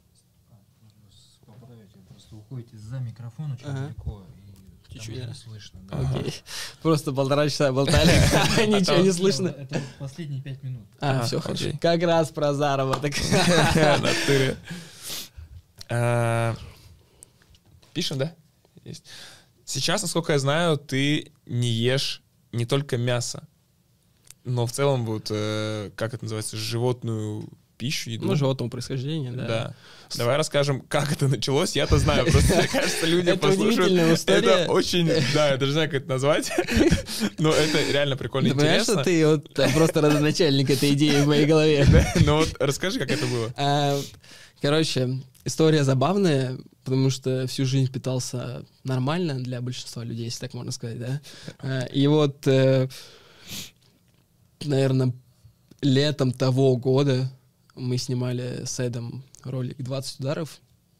Просто уходите за микрофон очень далеко, и чуть-чуть не да. слышно. Окей. Просто полтора часа болтали, ничего не слышно. Это последние пять минут. А, все хорошо. Как раз про заработок. Натуре. Пишем, да? Есть. Сейчас, насколько я знаю, ты не ешь не только мясо, но в целом вот, как это называется, животную пищу, еду. Ну, животного происхождения, да. Да. Давай расскажем, как это началось. Я-то знаю, просто мне кажется, люди это послушают. Это очень, да, я даже знаю, как это назвать. Но это реально прикольно и интересно. Ты понимаешь, что ты вот просто родоначальник этой идеи в моей голове. Ну вот расскажи, как это было. Короче, история забавная, потому что всю жизнь питался нормально для большинства людей, если так можно сказать, да. И вот, наверное, летом того года мы снимали с Эдом ролик «двадцать ударов».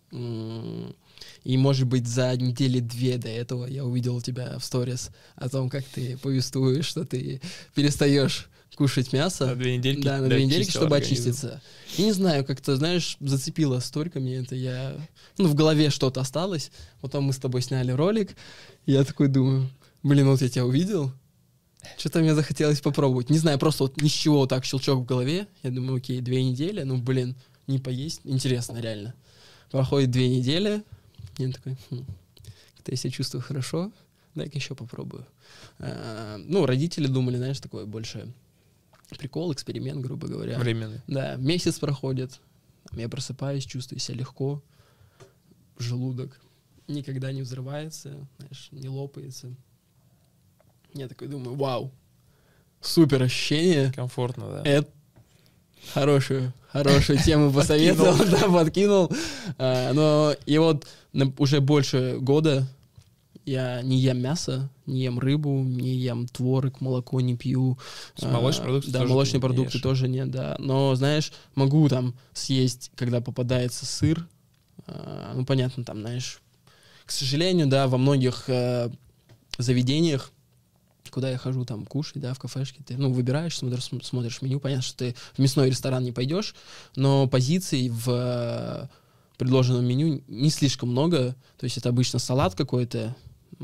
И, может быть, за недели две до этого я увидел тебя в сторис о том, как ты повествуешь, что ты перестаешь кушать мясо. На две недельки. Да, на две недельки, чтобы организм. очиститься. И не знаю, как-то, знаешь, зацепило столько мне это. Я... Ну, в голове что-то осталось. Потом мы с тобой сняли ролик. И я такой думаю, блин, вот я тебя увидел. Что-то мне захотелось попробовать. Не знаю, просто вот ни с чего так щелчок в голове. Я думаю, окей, две недели, ну, блин, не поесть. Интересно, реально. Проходит две недели. Я такой, хм, как-то я себя чувствую хорошо. Дай-ка еще попробую. А, ну, родители думали, знаешь, такое больше прикол, эксперимент, грубо говоря. Временный. Да, месяц проходит. Я просыпаюсь, чувствую себя легко. Желудок никогда не взрывается, знаешь, не лопается. Я такой думаю, вау, супер ощущение. Комфортно, да. Это хорошую, хорошую тему посоветовал, да, подкинул. А, но и вот уже больше года я не ем мясо, не ем рыбу, не ем творог, молоко не пью. Молочные продукты Да, тоже молочные не продукты ешь. тоже нет, да. Но, знаешь, могу там съесть, когда попадается сыр. А, ну, понятно, там, знаешь, к сожалению, да, во многих а, заведениях, куда я хожу там кушать, да, в кафешке, ты, ну, выбираешь, смотришь, смотришь меню, понятно, что ты в мясной ресторан не пойдешь, но позиций в э, предложенном меню не слишком много, то есть это обычно салат какой-то,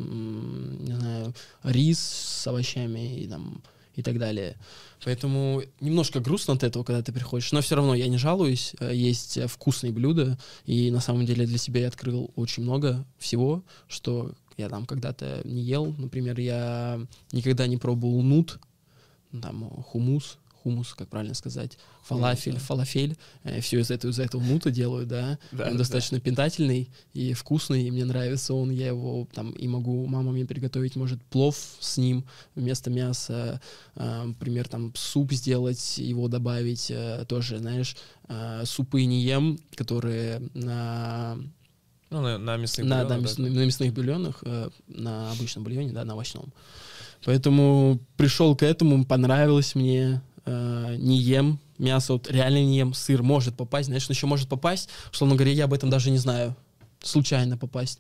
м- не знаю, рис с овощами и, там, и так далее. Поэтому немножко грустно от этого, когда ты приходишь, но все равно я не жалуюсь, есть вкусные блюда, и на самом деле для себя я открыл очень много всего, что я там когда-то не ел. Например, я никогда не пробовал нут, там хумус, хумус, как правильно сказать, фалафель, да. фалафель. Все из этого, из этого нута делаю, да. да он да. достаточно питательный и вкусный, и мне нравится он. Я его там и могу, мама мне приготовить, может, плов с ним вместо мяса, э, например, там суп сделать, его добавить, э, тоже, знаешь, э, супы не ем, которые на... Ну, на, на мясных на, бульонах. Да, мяс, на, на мясных бульонах, э, на обычном бульоне, да, на овощном. Поэтому пришел к этому, понравилось мне, э, не ем мясо, вот реально не ем, сыр может попасть, знаешь, он еще может попасть, условно говоря, я об этом даже не знаю, случайно попасть.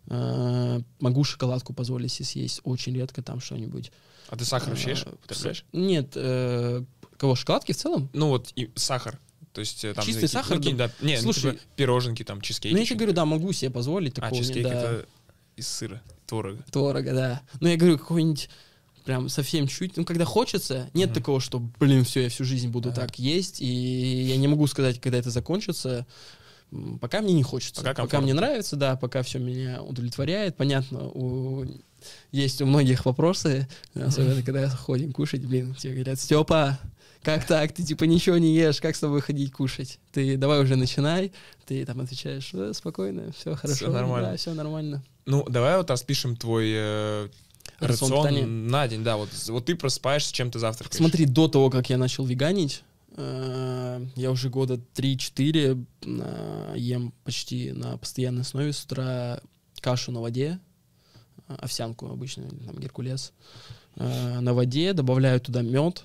Э, могу шоколадку позволить себе съесть, очень редко там что-нибудь. А ты сахар вообще ешь, употребляешь? Нет, э, кого, шоколадки в целом? Ну вот и сахар. То есть там чистый какие, сахар, ну, какие, да, не, слушай, ну, типа пироженки, там, чизкейки. Ну, я тебе говорю, да, могу себе позволить. А, такого, чизкейк да. это из сыра, творога. Творога, да. Ну, я говорю, какой-нибудь прям совсем чуть, ну, когда хочется, нет mm-hmm. такого, что, блин, все, я всю жизнь буду uh-huh. так есть, и я не могу сказать, когда это закончится, пока мне не хочется, пока, пока мне нравится, да, пока все меня удовлетворяет, понятно, у... есть у многих вопросы, особенно mm-hmm. когда ходим кушать, блин, тебе говорят, Степа, как так, ты типа ничего не ешь, как с тобой ходить кушать? Ты давай уже начинай, ты там отвечаешь, э, спокойно, все хорошо, все нормально. Да, все нормально. Ну, давай вот распишем твой э, рацион, рацион на день, да, вот, вот ты просыпаешься, чем ты завтракаешь? Смотри, до того, как я начал веганить, э, я уже года три-четыре э, ем почти на постоянной основе с утра кашу на воде, овсянку обычную, там, геркулес, э, на воде, добавляю туда мед,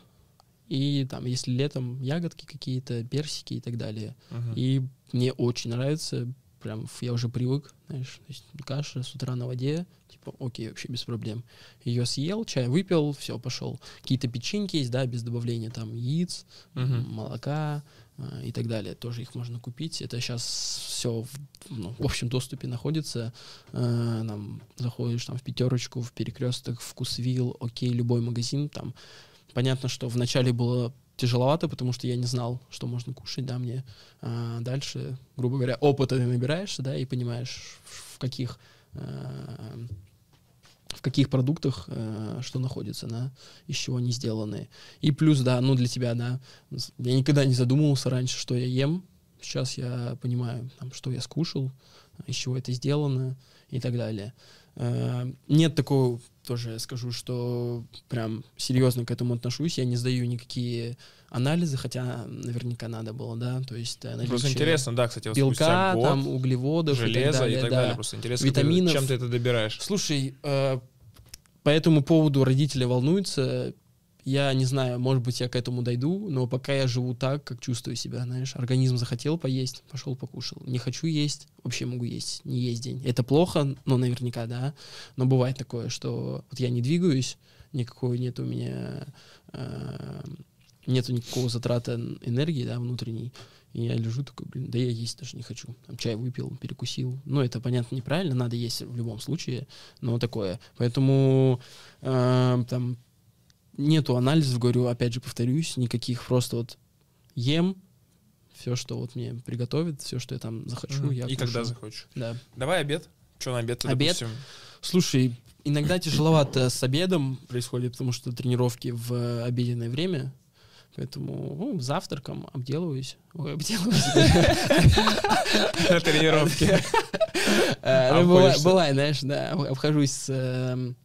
и там, если летом ягодки какие-то, персики и так далее. Uh-huh. И мне очень нравится, прям я уже привык, знаешь, то есть каша с утра на воде, типа, окей, вообще без проблем. Ее съел, чай выпил, все, пошел. Какие-то печеньки есть, да, без добавления там яиц, uh-huh. молока э, и так далее. Тоже их можно купить. Это сейчас все в, ну, в общем доступе находится. Э, там, заходишь там в пятерочку, в Перекресток, в Вкусвилл, окей, любой магазин, там. Понятно, что вначале было тяжеловато, потому что я не знал, что можно кушать, да, мне. А дальше, грубо говоря, опыта ты набираешься, да, и понимаешь, в каких, э, в каких продуктах э, что находится, да, из чего они сделаны. И плюс, да, ну, для тебя, да, я никогда не задумывался раньше, что я ем. Сейчас я понимаю, там, что я скушал, из чего это сделано и так далее. Э, нет такого, тоже скажу, что прям серьезно к этому отношусь. Я не сдаю никакие анализы, хотя наверняка надо было, да, то есть просто интересно, да, кстати, вот белка, год, там, углеводов, железа и так далее, и так да. далее. Просто интересно, витаминов. Ты, чем ты это добираешь? Слушай, э, по этому поводу родители волнуются. Я не знаю, может быть, я к этому дойду, но пока я живу так, как чувствую себя, знаешь, организм захотел поесть, пошел покушал. Не хочу есть, вообще могу есть, не есть день. Это плохо, но наверняка, да, но бывает такое, что вот я не двигаюсь, никакой нет у меня, э, нету никакого затрата энергии, да, внутренней, и я лежу такой, блин, да я есть даже не хочу. Там чай выпил, перекусил. Ну, это, понятно, неправильно, надо есть в любом случае, но такое. Поэтому э, там нету анализов, говорю, опять же повторюсь, никаких, просто вот ем все, что вот мне приготовят, все, что я там захочу, mm-hmm. я И кушаю. когда захочешь. Да. Давай обед. Что на обед? Обед? Допустим? Слушай, иногда тяжеловато с обедом происходит, потому что тренировки в обеденное время, поэтому ну, завтраком обделываюсь. Ой, обделываюсь. На тренировке. Бывает, знаешь, да, обхожусь с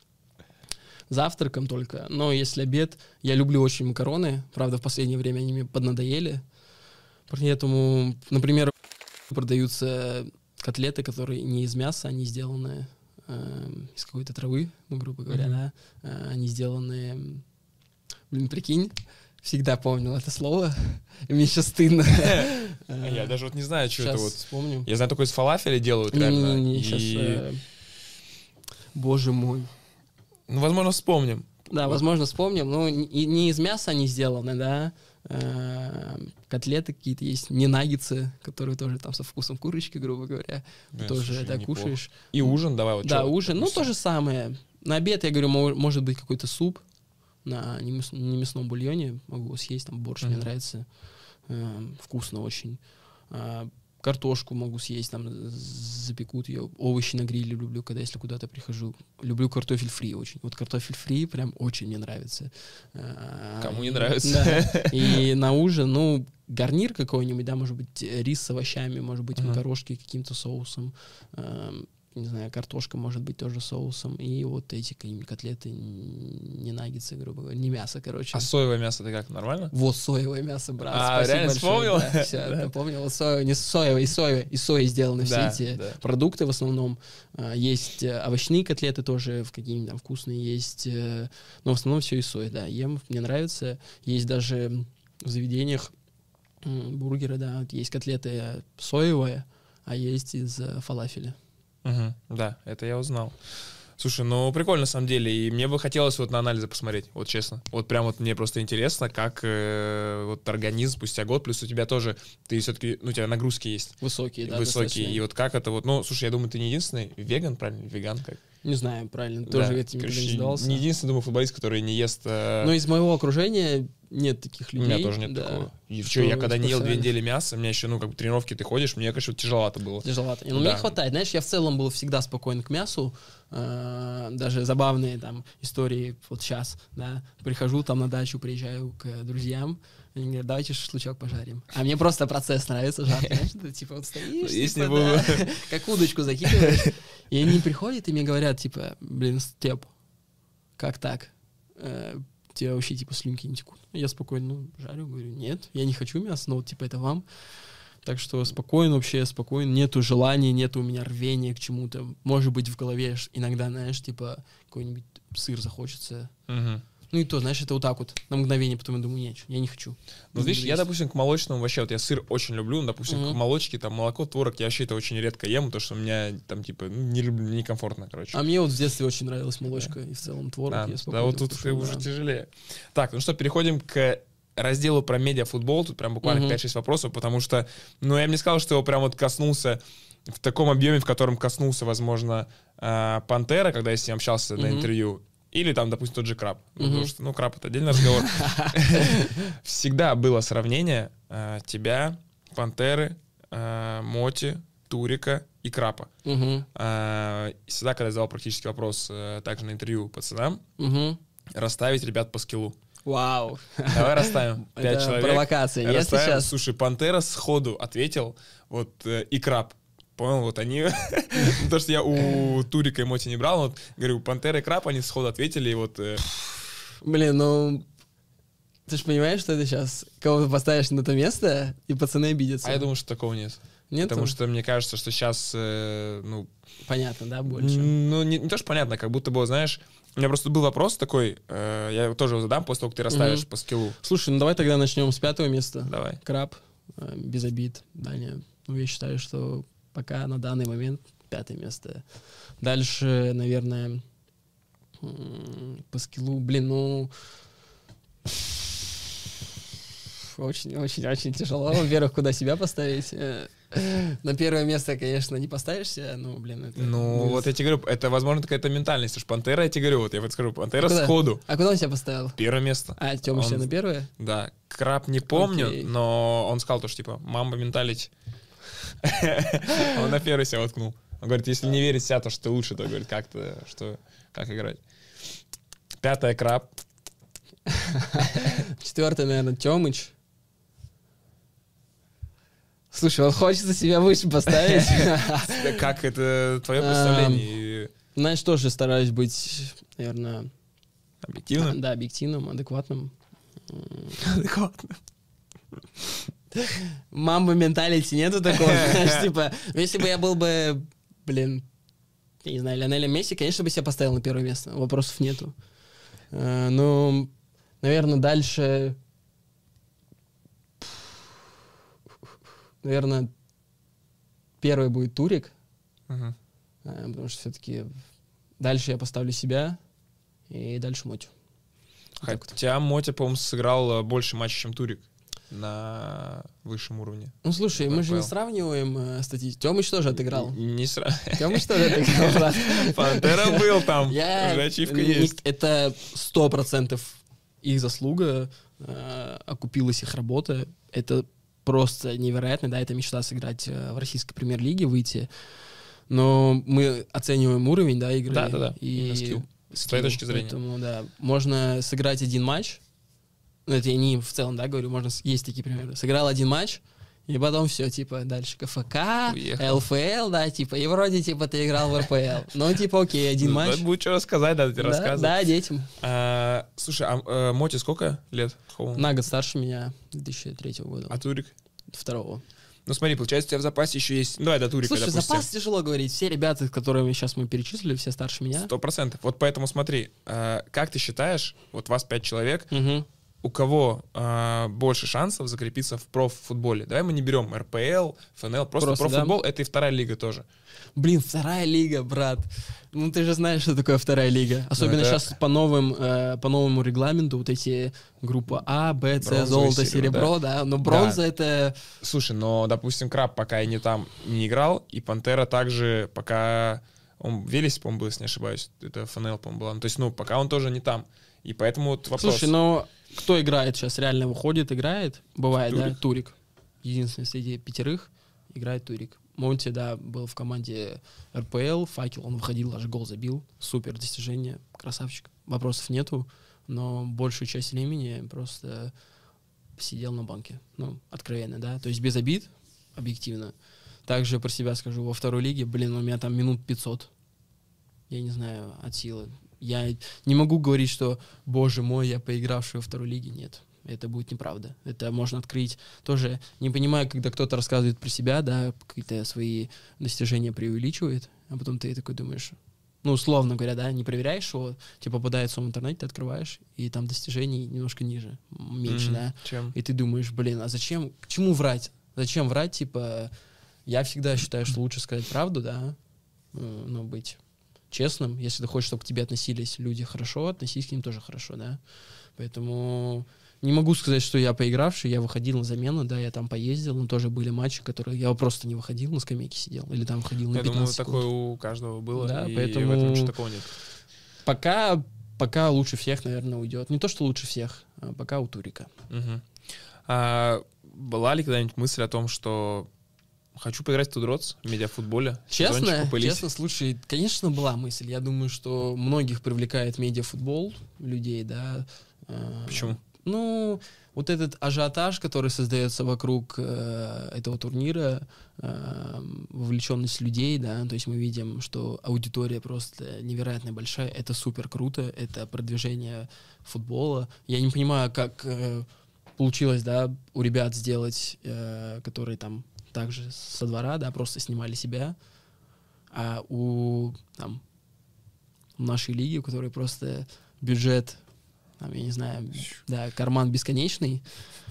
завтраком только, но если обед, я люблю очень макароны, правда, в последнее время они мне поднадоели, поэтому, например, продаются котлеты, которые не из мяса, они сделаны э, из какой-то травы, ну, грубо говоря, mm-hmm. да, э, они сделаны, блин, прикинь, всегда помнил это слово, и мне сейчас стыдно. Я даже вот не знаю, что это вот. Вспомню. Я знаю, только из фалафеля делают, реально. Не-не-не, сейчас... Боже мой. Ну, возможно, вспомним. Да, возможно, вспомним. Ну, не, не из мяса они сделаны, да. Котлеты какие-то есть, не наггетсы, которые тоже там со вкусом курочки, грубо говоря. Да, тоже слушай, да, кушаешь. И ужин давай. Вот да, что, ужин. Ну, то же самое. На обед, я говорю, может быть какой-то суп на немясном бульоне. Могу съесть, там борщ mm-hmm. мне нравится. Вкусно очень. Картошку могу съесть, там запекут ее. Овощи на гриле люблю, когда если куда-то прихожу. Люблю картофель фри очень. Вот картофель фри прям очень мне нравится. Кому не нравится. Да. И на ужин, ну, гарнир какой-нибудь, да, может быть, рис с овощами, может быть, uh-huh. макарошки каким-то соусом. Не знаю, картошка может быть тоже соусом. И вот эти какие-нибудь котлеты, не наггетсы, грубо говоря, не мясо, короче. А соевое мясо это как, нормально? Вот соевое мясо, брат. А, реально вспомнил? Да, все, да. Помнил. Вот соевое, не соевое, и соевое, и сои сделаны да, все эти да. продукты в основном. Есть овощные котлеты тоже, в какие-нибудь там вкусные есть. Но в основном все из сои, да. Ем, мне нравится. Есть даже в заведениях бургеры, да, есть котлеты соевые, а есть из фалафеля. Угу, да, это я узнал. Слушай, ну прикольно на самом деле, и мне бы хотелось вот на анализы посмотреть, вот честно. Вот прям вот мне просто интересно, как э, вот организм спустя год, плюс у тебя тоже, ты все-таки, ну у тебя нагрузки есть. Высокие, да. Высокие, и вот как это вот, ну слушай, я думаю, ты не единственный веган, правильно, веган как? Не знаю, правильно, Да. тоже этим Короче, никогда не задавался. не единственный, думаю, футболист, который не ест... э, Но из моего окружения нет таких У людей. меня тоже нет да. такого. И Что что, я когда не ел две профессионально. недели мяса, у меня еще, ну, как бы тренировки ты ходишь, мне, конечно, тяжеловато было. Тяжеловато. Ну, Да. мне хватает. Знаешь, я в целом был всегда спокоен к мясу. Э, Даже забавные там истории вот сейчас, да. Прихожу там на дачу, приезжаю к друзьям. Они говорят, давайте шашлычок пожарим. А мне просто процесс нравится, жарко. Знаешь, ты типа вот стоишь, Если типа, бы да, вы- как удочку закидываешь. И они приходят и мне говорят, типа, блин, Степ, как так? Э, Тебе вообще, типа, слюнки не текут. Я спокойно, ну, жарю, говорю, нет, я не хочу мяса, но вот, типа, это вам. Так что спокойно вообще, спокойно. Нету желания, нету у меня рвения к чему-то. Может быть, в голове ш- иногда, знаешь, типа, какой-нибудь сыр захочется. Мгм. Ну и то, знаешь, это вот так вот, на мгновение, потом я думаю, нет, я не хочу. Ну, видишь, я, Есть. допустим, к молочному вообще, вот я сыр очень люблю, но, допустим, Мгм. к молочке, там, молоко, творог, я вообще это очень редко ем, потому что у меня, там, типа, ну, не люблю, мне некомфортно, короче. А мне вот в детстве очень нравилась молочка и в целом творог. А, я да, спокойно вот тут кушал, уже да. тяжелее. Так, ну что, переходим к разделу про медиафутбол. Тут прям буквально Мгм. пять-шесть вопросов, потому что, ну, я бы не сказал, что его прям вот коснулся в таком объеме, в котором коснулся, возможно, а, Пантера, когда я с ним общался на Мгм. интервью, или там, допустим, тот же Краб. Ну, Мгм. потому что, ну, Краб — это отдельный разговор. Всегда было сравнение а, тебя, Пантеры, а, Моти, Турика и Крапа. Мгм, А, и всегда, когда я задавал практически вопрос э, также на интервью пацанам, мгм. расставить ребят по скиллу. Вау. Давай расставим. Пять Это человек. провокация, нет Расставим. сейчас? Слушай, Пантера сходу ответил, вот, э, и Краб. Понял, вот они... То, что я у Турика и Моти не брал, вот, говорю, Пантера и Краб, они сходу ответили, и вот... э, Блин, ну... Ты же понимаешь, что это сейчас кого-то поставишь на то место, и пацаны обидятся. А я думаю, что такого нет. Нет? Потому что мне кажется, что сейчас, ну... Понятно, да, больше? Ну, не, не то, что понятно, как будто бы, знаешь... У меня просто был вопрос такой, э, я его тоже его задам после того, как ты расставишь Мгм. по скиллу. Слушай, ну давай тогда начнем с пятого места. Давай. Краб, э, без обид. Даня, ну я считаю, что пока на данный момент пятое место. Дальше, наверное, м, по скиллу, блин, ну... Очень-очень-очень тяжело. Во-первых, куда себя поставить? Э, На первое место, конечно, не поставишься, ну, блин, это... Ну, будет- вот я тебе говорю, это, возможно, какая-то ментальность. Уж Пантера, я тебе говорю, вот я вот скажу, Пантера Куда? сходу. А куда он себя поставил? Первое место. А, Тёма Он- себя на первое? Да. Краб не помню, Окей. но он сказал то, что типа, мамба менталити. Он на первый себя воткнул. Он говорит, если не верить в себя, то что ты лучше, то говорит, как то что, как играть. Пятое — Краб. Четвертое, наверное, Тёмыч. Слушай, вот хочется себя выше поставить. Да как это твое представление? Знаешь, тоже стараюсь быть, наверное, Объективно? да, объективным, адекватным. Адекватно. Мамба менталити нету такого, знаешь, типа, если бы я был бы, блин, я не знаю, Лионелем Месси, конечно бы себя поставил на первое место, вопросов нету. Э, Ну, наверное, дальше, наверное, первый будет Турик, Мгм. э, потому что все-таки дальше я поставлю себя, и дальше Мотю. Вот так вот. Хотя Мотя, по-моему, сыграл э, больше матчей, чем Турик на высшем уровне. Ну, слушай, мы же не РПЛ. сравниваем э, статистику. Тёмыч тоже отыграл. Не сразу. Тёмыч тоже отыграл, брат. Пантера был там. Я- Уже ачивка н- есть. Это сто процентов их заслуга, э, окупилась их работа. Это просто невероятно, да, это мечта сыграть э, в российской премьер-лиге, выйти. Но мы оцениваем уровень, да, игры. Да, да, да. И Именно скилл. С твоей скилл. точки зрения. Поэтому, да, можно сыграть один матч. Ну, это я не в целом, да, говорю, можно, с- есть такие примеры. Сыграл один матч, и потом все, типа, дальше КФК, Уехал. ЛФЛ, да, типа, и вроде, типа, ты играл в РПЛ. Ну, типа, окей, один Ну, матч. да, будет что рассказать, да, ты Да, рассказывай. да, детям. А, слушай, а э, Моти сколько лет? Какого? На год старше меня, две тысячи третьего года. А Турик? Второго. Ну смотри, получается, у тебя в запасе еще есть... Ну, давай до Турика, Слушай, допустим. запас тяжело говорить. Все ребята, с которыми сейчас мы перечислили, все старше меня. Сто процентов. Вот поэтому смотри, э, как ты считаешь, вот вас пять человек, Мгм. у кого э, больше шансов закрепиться в профутболе? Давай мы не берем РПЛ, ФНЛ, просто, Просто, да. профутбол — это и вторая лига тоже. Блин, вторая лига, брат. Ну ты же знаешь, что такое вторая лига. Особенно это- сейчас по новым, э, по новому регламенту вот эти группа А, Б, С, Бронзовое, золото, серебро, серебро, да. Но бронза это... Слушай, но, допустим, Краб пока и не там не играл, и Пантера также пока Он в Велесе, по-моему, был, если не ошибаюсь. Это ФНЛ, по-моему, была. Ну, то есть, ну, пока он тоже не там. И поэтому вот вопрос. Слушай, но кто играет сейчас? Реально выходит, играет? Бывает, Турик. да? Турик. Единственный среди пятерых играет Турик. Монти, да, был в команде эр пэ эл, Факел, он выходил, аж гол забил. Супер достижение, красавчик. Вопросов нету, но большую часть времени просто сидел на банке. Ну, откровенно, да. То есть без обид, объективно. Также про себя скажу, во второй лиге, блин, у меня там минут пятьсот. Я не знаю, от силы. Я не могу говорить, что, боже мой, я поигравший во второй лиге. Нет, это будет неправда. Это можно открыть. Тоже не понимаю, когда кто-то рассказывает про себя, да, какие-то свои достижения преувеличивает, а потом ты такой думаешь, ну, условно говоря, да, не проверяешь его, тебе попадается в интернете, ты открываешь, и там достижений немножко ниже, меньше, М, да. Чем? И ты думаешь, блин, а зачем, к чему врать? Зачем врать, типа, я всегда считаю, что лучше сказать правду, да, э, ну, быть честным. Если ты хочешь, чтобы к тебе относились люди хорошо, относись к ним тоже хорошо, да. Поэтому не могу сказать, что я поигравший, я выходил на замену, да, я там поездил, но тоже были матчи, которые я просто не выходил, на скамейке сидел, или там выходил на Я пятнадцать думаю, секунд. такое у каждого было, Да, и поэтому- в этом ничего такого нет. Пока, пока лучше всех, наверное, уйдет. Не то, что лучше всех, а пока у Турика. Мгм. А была ли когда-нибудь мысль о том, что хочу поиграть в Тудроц в медиафутболе? сезончик Честно, попылить? честно, слушай, конечно, была мысль. Я думаю, что многих привлекает медиафутбол, людей, да. э, Почему? Ну, вот этот ажиотаж, который создается вокруг э, этого турнира, э, вовлеченность людей, да, то есть мы видим, что аудитория просто невероятно большая, это супер круто, это продвижение футбола. Я не понимаю, как э, получилось, да, у ребят сделать, э, которые там также со двора, да, просто снимали себя, а у там нашей лиги, у которой просто бюджет, там, я не знаю, да, карман бесконечный,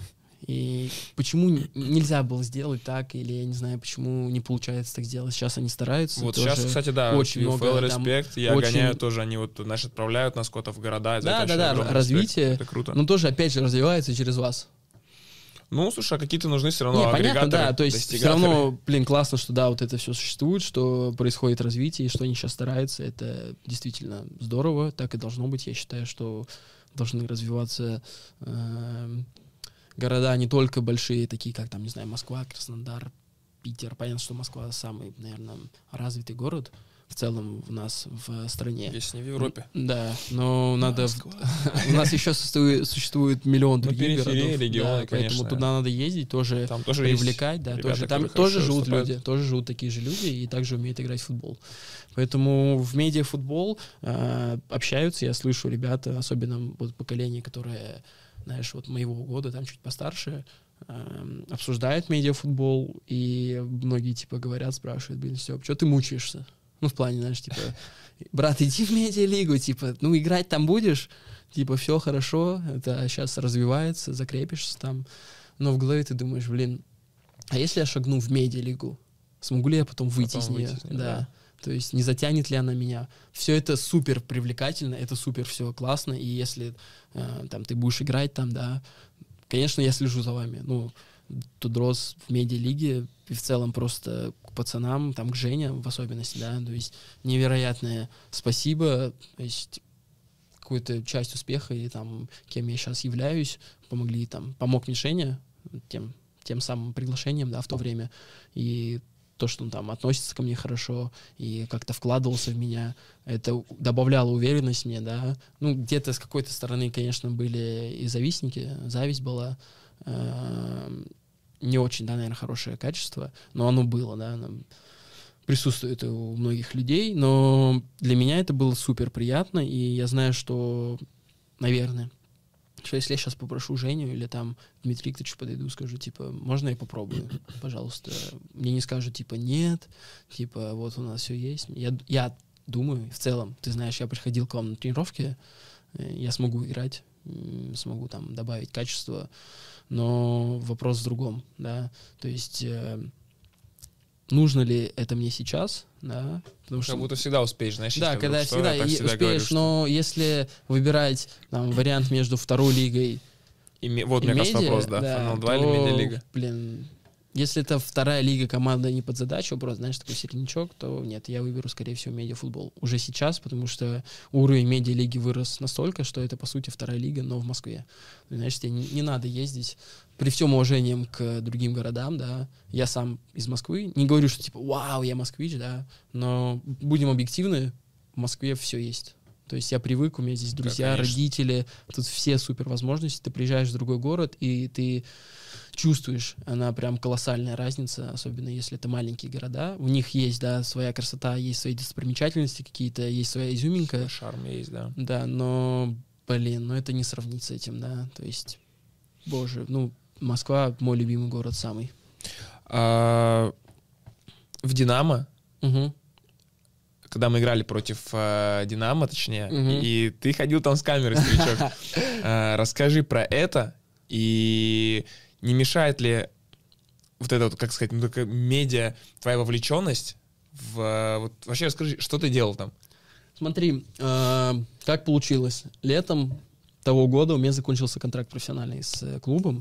и почему н- нельзя было сделать так, или я не знаю, почему не получается так сделать. Сейчас они стараются. Вот тоже. сейчас, кстати, да, очень ю эф эл, много там, респект, я очень- гоняю тоже, они вот, знаешь, отправляют нас куда-то в города. за Да, это да, вообще да, огромный развитие. респект, это круто. Но тоже, опять же, развивается через вас. Ну, слушай, а какие-то нужны все равно Не, понятно, агрегаторы, да, то есть все достигаторы. равно, блин, классно, что да, вот это все существует, что происходит развитие, и что они сейчас стараются, это действительно здорово, так и должно быть. Я считаю, что должны развиваться э, города не только большие, такие как, там, не знаю, Москва, Краснодар, Питер. Понятно, что Москва самый, наверное, развитый город в целом у нас в стране. Если не в Европе. Да, но надо... Москва. У нас еще существует, существует миллион Ну, других периферии, городов. регионы, да, поэтому конечно. туда надо ездить, тоже Там тоже есть привлекать, да, ребята, тоже, там которые тоже хорошо живут выступают. люди, тоже живут такие же люди и также умеют играть в футбол. Поэтому в медиафутбол э, общаются, я слышу ребята, особенно вот поколение, которое, знаешь, вот моего года, там чуть постарше, э, обсуждают медиафутбол, и многие, типа, говорят, спрашивают, блин, Стёп, что ты мучаешься? Ну, в плане, знаешь, типа, брат, иди в медиалигу, типа, ну, играть там будешь, типа, все хорошо, это сейчас развивается, закрепишься там, но в голове ты думаешь, блин, а если я шагну в медиалигу, смогу ли я потом выйти Потом из нее? выйти из неё, Да. да. То есть не затянет ли она меня? Все это супер привлекательно, это супер все классно, и если э, там ты будешь играть там, да, конечно, я слежу за вами. Ну, Тудрос в медиалиге и в целом просто к пацанам, там к Жене в особенности, да, то есть невероятное спасибо, то есть какую-то часть успеха и там, кем я сейчас являюсь, помогли там, помог мне Женя тем, тем самым приглашением, да, в то время, и то, что он там относится ко мне хорошо и как-то вкладывался в меня, это добавляло уверенность мне, да. Ну, где-то с какой-то стороны, конечно, были и завистники, зависть была, э, не очень, да, наверное, хорошее качество, но оно было, да, оно присутствует у многих людей, но для меня это было супер приятно, и я знаю, что, наверное, что если я сейчас попрошу Женю или там Дмитрия Викторовича подойду, скажу, типа, можно я попробую, пожалуйста. Мне не скажут, типа, нет, типа, вот у нас все есть. Я, я думаю, в целом, ты знаешь, я приходил к вам на тренировки, э, я смогу играть, м, смогу там добавить качество, но вопрос в другом, да, то есть э, нужно ли это мне сейчас, да, потому что... Как будто всегда успеешь, знаешь, Да, если когда вдруг что, всегда, я так и всегда успеешь, говорю, что- но если выбирать там, вариант между второй лигой И ме- Вот, и мне кажется, медиа, вопрос, да, да, ФНЛ два или то, медиалига? блин, Если это вторая лига, команда не под задачу, просто, знаешь, такой середнячок, то нет, я выберу, скорее всего, медиафутбол. Уже сейчас, потому что уровень медиалиги вырос настолько, что это, по сути, вторая лига, но в Москве. Знаешь, тебе не, не надо ездить. При всем уважении к другим городам, да, я сам из Москвы. Не говорю, что типа, вау, я москвич, да, но будем объективны, в Москве все есть. То есть я привык, у меня здесь друзья, да, родители, тут все супер возможности. Ты приезжаешь в другой город, и ты чувствуешь, она прям колоссальная разница, особенно если это маленькие города. У них есть, да, своя красота, есть свои достопримечательности какие-то, есть своя изюминка. Шарм есть, да. Да, но, блин, ну это не сравнить с этим, да. То есть, боже, ну, Москва мой любимый город самый. А, в «Динамо», угу. когда мы играли против э, «Динамо», точнее, угу. и ты ходил там с камерой, старичок. Расскажи про это, и не мешает ли вот эта, вот, как сказать, ну, такая медиа, твоя вовлеченность в... Вот, вообще расскажи, что ты делал там? Смотри, э, как получилось. Летом того года у меня закончился контракт профессиональный с э, клубом,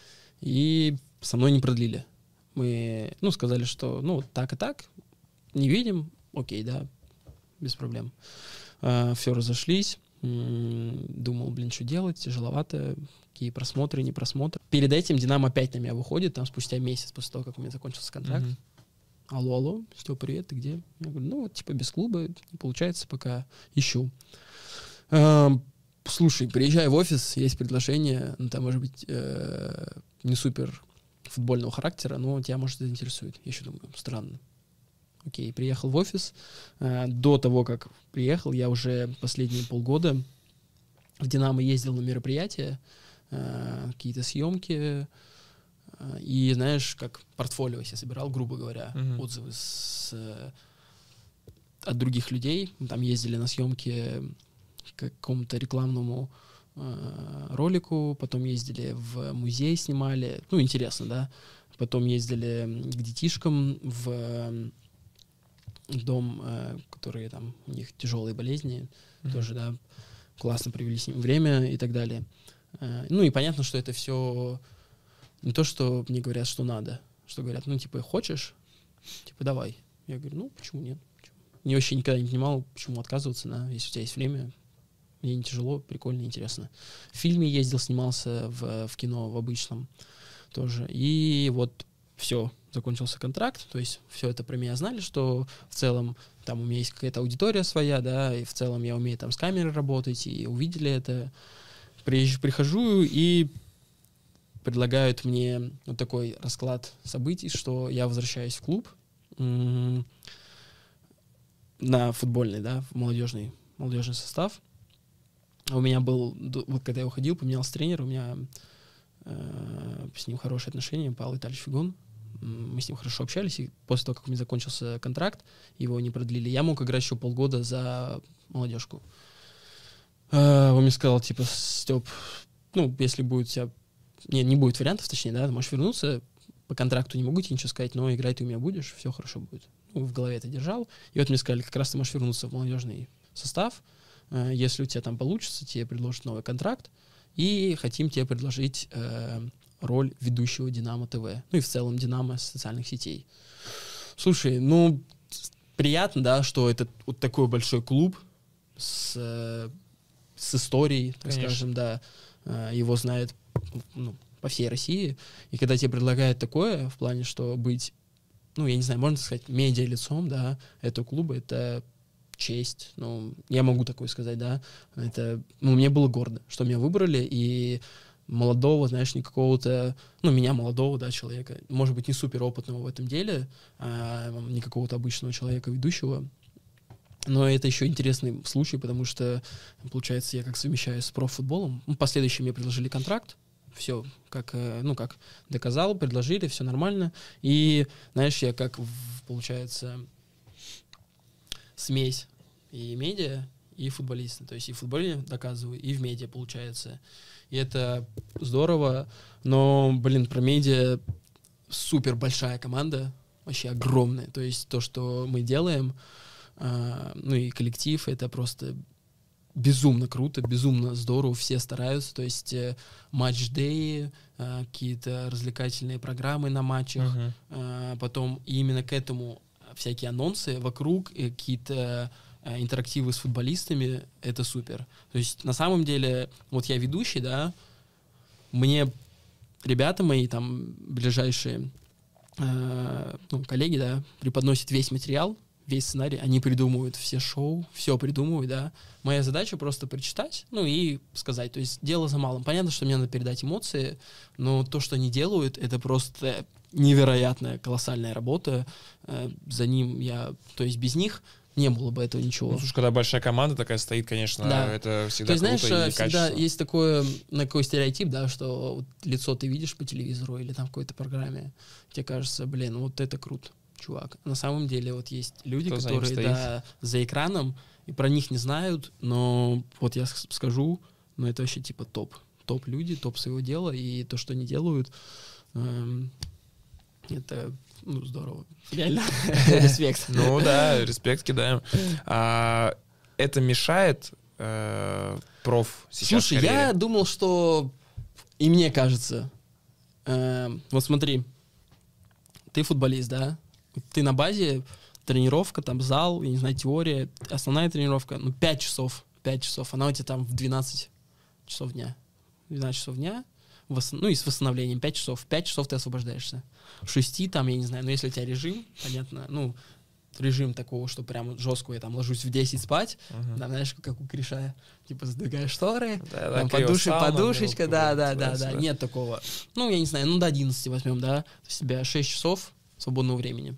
и со мной не продлили. Мы, ну, сказали, что, ну, так и так, не видим, окей, да, без проблем. Э, все, разошлись. М-м, думал, блин, что делать, тяжеловато, какие просмотры, не просмотры. Перед этим «Динамо» опять на меня выходит, там спустя месяц после того, как у меня закончился контракт. Mm-hmm. Алло, алло, все, привет, ты где? Я говорю, ну, вот, типа, без клуба, не получается, пока ищу. Э, слушай, приезжай в офис, есть предложение, ну, там, может быть, э, не супер футбольного характера, но тебя, может, это интересует. Я еще думаю, странно. Окей, приехал в офис. Э, до того, как приехал, я уже последние полгода в «Динамо» ездил на мероприятия, э, какие-то съемки, э, и, знаешь, как портфолио я собирал, грубо говоря, mm-hmm. отзывы с, э, от других людей. Мы там ездили на съемки к какому-то рекламному э, ролику, потом ездили в музей, снимали. Ну, интересно, да. Потом ездили к детишкам в э, дом, э, которые там, у них тяжелые болезни, mm-hmm. тоже, да, классно провели с ним время и так далее. Э, ну, и понятно, что это все не то, что мне говорят, что надо, что говорят, ну, типа, хочешь? Типа, давай. Я говорю, ну, почему нет? Почему? Я вообще никогда не понимал, почему отказываться, да, если у тебя есть время. Мне не тяжело, прикольно, интересно. В фильме ездил, снимался в, в кино, в обычном тоже. И вот все, закончился контракт, то есть все это про меня знали, что в целом там у меня есть какая-то аудитория своя, да, и в целом я умею там с камерой работать, и увидели это. Приезж... Прихожу, и предлагают мне вот такой расклад событий, что я возвращаюсь в клуб м- на футбольный, да, в молодежный, молодежный состав. У меня был, вот когда я уходил, поменялся тренер, у меня э, с ним хорошие отношения, Павел Витальевич Фигун. Мы с ним хорошо общались, и после того, как у меня закончился контракт, его не продлили, я мог играть еще полгода за молодежку. Э, он мне сказал, типа, Степ, ну, если будет у тебя... Не, не будет вариантов, точнее, да, ты можешь вернуться, по контракту не могу тебе ничего сказать, но играть ты у меня будешь, все хорошо будет. Ну, в голове это держал. И вот мне сказали, как раз ты можешь вернуться в молодежный состав, э, если у тебя там получится, тебе предложат новый контракт, и хотим тебе предложить э, роль ведущего «Динамо ТВ», ну и в целом «Динамо» социальных сетей. Слушай, ну, приятно, да, что это вот такой большой клуб с, э, с историей, так Конечно. скажем, да, э, его знают, ну, по всей России, и когда тебе предлагают такое, в плане, что быть, ну, я не знаю, можно сказать, медиа-лицом, да, этого клуба, это честь, ну, я могу такое сказать, да, это, ну, мне было гордо, что меня выбрали, и молодого, знаешь, не какого-то, ну, меня молодого, да, человека, может быть, не суперопытного в этом деле, а не какого-то обычного человека, ведущего, но это еще интересный случай, потому что, получается, я как совмещаюсь с профутболом, ну, последующем мне предложили контракт, все, как, ну, как доказал, предложили, все нормально. И, знаешь, я как, получается, смесь и медиа, и футболиста. То есть и в футболе доказываю, и в медиа, получается. И это здорово. Но, блин, про медиа супер большая команда, вообще огромная. То есть то, что мы делаем, э, ну и коллектив, это просто безумно круто, безумно здорово, все стараются, то есть э, матч-деи, э, какие-то развлекательные программы на матчах, Мгм. э, потом именно к этому всякие анонсы вокруг, и какие-то э, интерактивы с футболистами, это супер. То есть на самом деле, вот я ведущий, да, мне ребята мои там ближайшие э, ну, коллеги, да, преподносят весь материал, весь сценарий, они придумывают все шоу, все придумывают, да. Моя задача просто прочитать, ну и сказать. То есть дело за малым. Понятно, что мне надо передать эмоции, но то, что они делают, это просто невероятная, колоссальная работа. Э, За ним я... То есть без них не было бы этого ничего. Ну, слушай, когда большая команда такая стоит, конечно, Да. это всегда То есть, круто знаешь, и всегда качественно. есть такое, на такой стереотип, да, что вот лицо ты видишь по телевизору или там в какой-то программе, тебе кажется, блин, вот это круто, чувак. На самом деле вот есть люди, Кто за ним которые стоит? да, за экраном, и про них не знают, но вот я с- скажу, ну это вообще типа топ. Топ люди, топ своего дела, и то, что они делают, эм, это ну, здорово. Реально, респект. Ну да, респект кидаем. А, это мешает э, проф сейчас Слушай, я карьере? думал, что и мне кажется, эм, вот смотри, ты футболист, да? Ты на базе, тренировка, там зал, я не знаю, теория, основная тренировка, ну, пять часов, пять часов, она у тебя там в двенадцать часов дня. двенадцать часов дня, вос- ну, и с восстановлением пять часов. пять часов ты освобождаешься. В шести там, я не знаю, но если у тебя режим, понятно, ну, режим такого, что прям жесткого, я там ложусь в десять спать, Мгм. там, знаешь, как у Криша, типа, сдвигаешь шторы, Да, да, там крио подуши, сауна, подушечка, минутку, да, да, туда, да, да, сюда. нет такого. Ну, я не знаю, ну, до одиннадцати возьмем, да, то есть у тебя шесть часов свободного времени.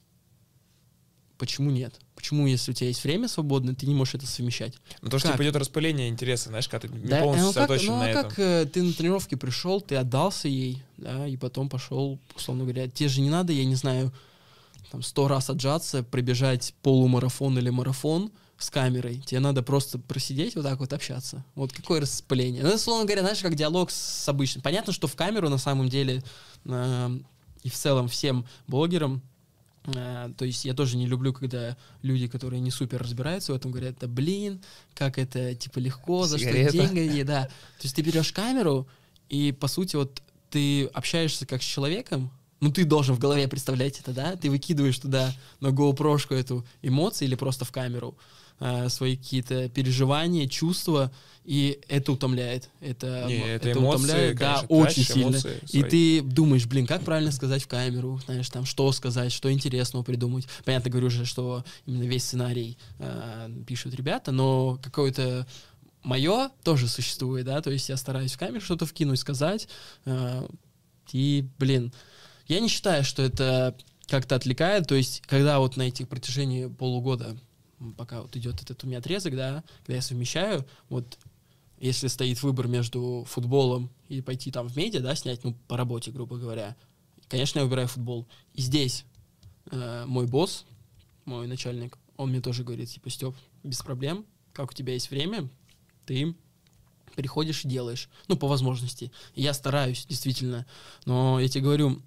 Почему нет? Почему, если у тебя есть время свободное, ты не можешь это совмещать? Ну, то, что Как? типа идет распыление интереса, знаешь, когда ты не Да, полностью ну как, сосредоточен ну, на а этом. как э, ты на тренировке пришел, ты отдался ей, да, и потом пошел, условно говоря, тебе же не надо, я не знаю, там сто раз отжаться, пробежать полумарафон или марафон с камерой. Тебе надо просто просидеть, вот так вот общаться. Вот какое распыление. Ну, условно говоря, знаешь, как диалог с обычным. Понятно, что в камеру на самом деле э, и в целом всем блогерам, э, то есть я тоже не люблю, когда люди, которые не супер разбираются в этом, говорят, да блин, как это типа легко, за Сигарета. что деньги, да. То есть ты берешь камеру, и по сути вот ты общаешься как с человеком, ну, ты должен в голове представлять это, да? Ты выкидываешь туда на GoPro-шку эту эмоции или просто в камеру э, свои какие-то переживания, чувства, и это утомляет. Это, Не, м, это эмоции, утомляет, конечно, да, очень тратишь сильно. эмоции И свои. ты думаешь, блин, как правильно сказать в камеру, знаешь, там, что сказать, что интересного придумать. Понятно, говорю же, что именно весь сценарий э, пишут ребята, но какое-то мое тоже существует, да, то есть я стараюсь в камеру что-то вкинуть, сказать, э, и, блин, я не считаю, что это как-то отвлекает, то есть когда вот на этих протяжении полугода, м, пока вот идет этот у меня отрезок, да, когда я совмещаю, вот если стоит выбор между футболом и пойти там в медиа, да, снять, ну, по работе, грубо говоря, конечно, я выбираю футбол. И здесь э, мой босс, мой начальник, он мне тоже говорит, типа, Степ, без проблем, как у тебя есть время, ты приходишь и делаешь, ну, по возможности. И я стараюсь, действительно, но я тебе говорю,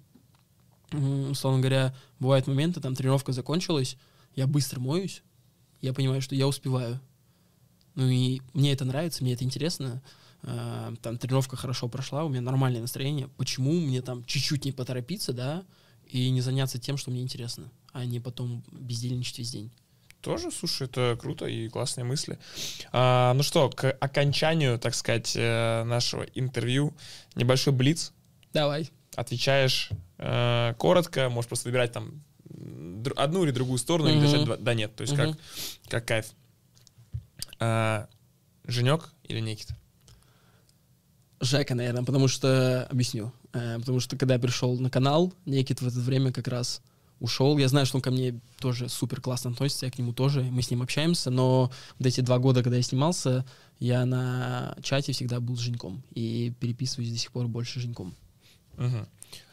м, условно говоря, бывают моменты, там тренировка закончилась, я быстро моюсь, я понимаю, что я успеваю. Ну и мне это нравится, мне это интересно. А, там тренировка хорошо прошла, у меня нормальное настроение. Почему мне там чуть-чуть не поторопиться, да, и не заняться тем, что мне интересно, а не потом бездельничать весь день? Тоже, слушай, это круто и классные мысли. А, ну что, к окончанию, так сказать, э, нашего интервью небольшой блиц. Давай. Отвечаешь э, коротко, можешь просто выбирать там дру- одну или другую сторону, или Мгм. держать два- да нет, то есть Мгм. как, как кайф. А, Женек или Никита? Жека, наверное, потому что... Объясню. Э, потому что, когда я пришел на канал, Никит в это время как раз ушел. Я знаю, что он ко мне тоже супер классно относится, я к нему тоже, мы с ним общаемся, но вот эти два года, когда я снимался, я на чате всегда был с Женьком. И переписываюсь до сих пор больше с Женьком. Мгм.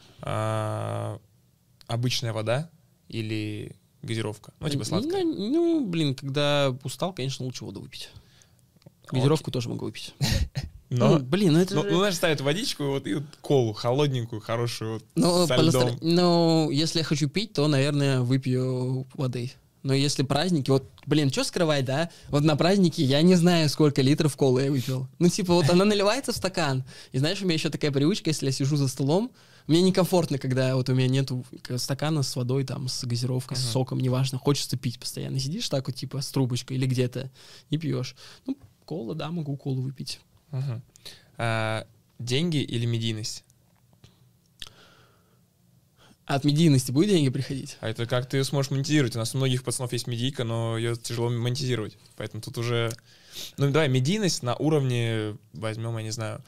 А, обычная вода или газировка? Ну, типа сладкая. Ну, ну, блин, когда устал, конечно, лучше воду выпить. Газировку тоже могу выпить. Но, Ну, блин, ну это ну, же... ну, знаешь, ставят водичку вот, и вот колу холодненькую, хорошую, вот, Ну, со по льдом. настро- ну, если я хочу пить, то, наверное, выпью воды. Но если праздники, вот, блин, что скрывать, да? Вот на празднике я не знаю, сколько литров колы я выпил. Ну, типа, вот она наливается в стакан. И знаешь, у меня еще такая привычка, если я сижу за столом, мне некомфортно, когда вот у меня нету стакана с водой, там, с газировкой, uh-huh. с соком, неважно, хочется пить постоянно. Сидишь так вот, типа, с трубочкой или где-то и пьешь. Ну, кола, да, могу колу выпить. Uh-huh. А, деньги или медийность? От медийности будет деньги приходить? А это как ты ее сможешь монетизировать? У нас у многих пацанов есть медийка, но ее тяжело монетизировать. Поэтому тут уже... Ну, давай, медийность на уровне, возьмем, я не знаю...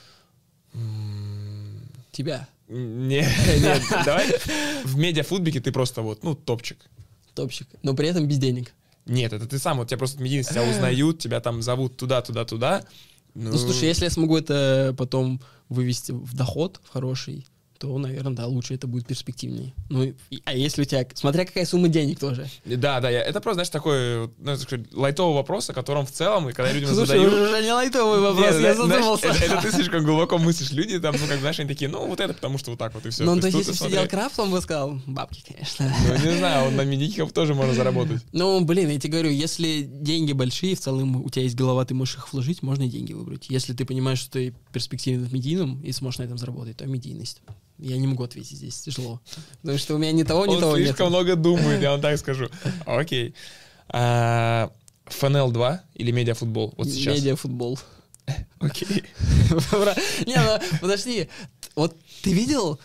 Тебя? Нет, нет, давай в медиафудбике ты просто вот, ну, топчик. Топчик, но при этом без денег. Нет, это ты сам, вот тебя просто медийность, тебя узнают, тебя там зовут туда, туда, туда. Ну, ну слушай, если я смогу это потом вывести в доход, в хороший, то, наверное, да, лучше это будет перспективнее. Ну, и, а если у тебя... Смотря какая сумма денег тоже. Да, да, я, это просто, знаешь, такой, ну, такой лайтовый вопрос, о котором в целом, и когда людям Слушай, задают... Слушай, уже не лайтовый вопрос, Нет, я задумался. Знаешь, это, это ты слишком глубоко мыслишь. Люди там, ну, как, знаешь, они такие, ну, вот это потому что вот так вот, и все. Ну, то, то есть, если бы сидел Крафт, он бы сказал, бабки, конечно. Ну, не знаю, он на медийках тоже можно заработать. Ну, блин, я тебе говорю, если деньги большие, в целом у тебя есть голова, ты можешь их вложить, можно и деньги выбрать. Если ты понимаешь, что ты перспективен в медийном и сможешь на этом заработать, то медийность. Я не могу ответить здесь, тяжело. Потому что у меня ни того, ни он того нет. Он слишком много думает, я вам так скажу. Окей. А, эф эн эл два или медиафутбол? Вот сейчас. Медиафутбол. Окей. Не, ну, подожди. Вот ты видел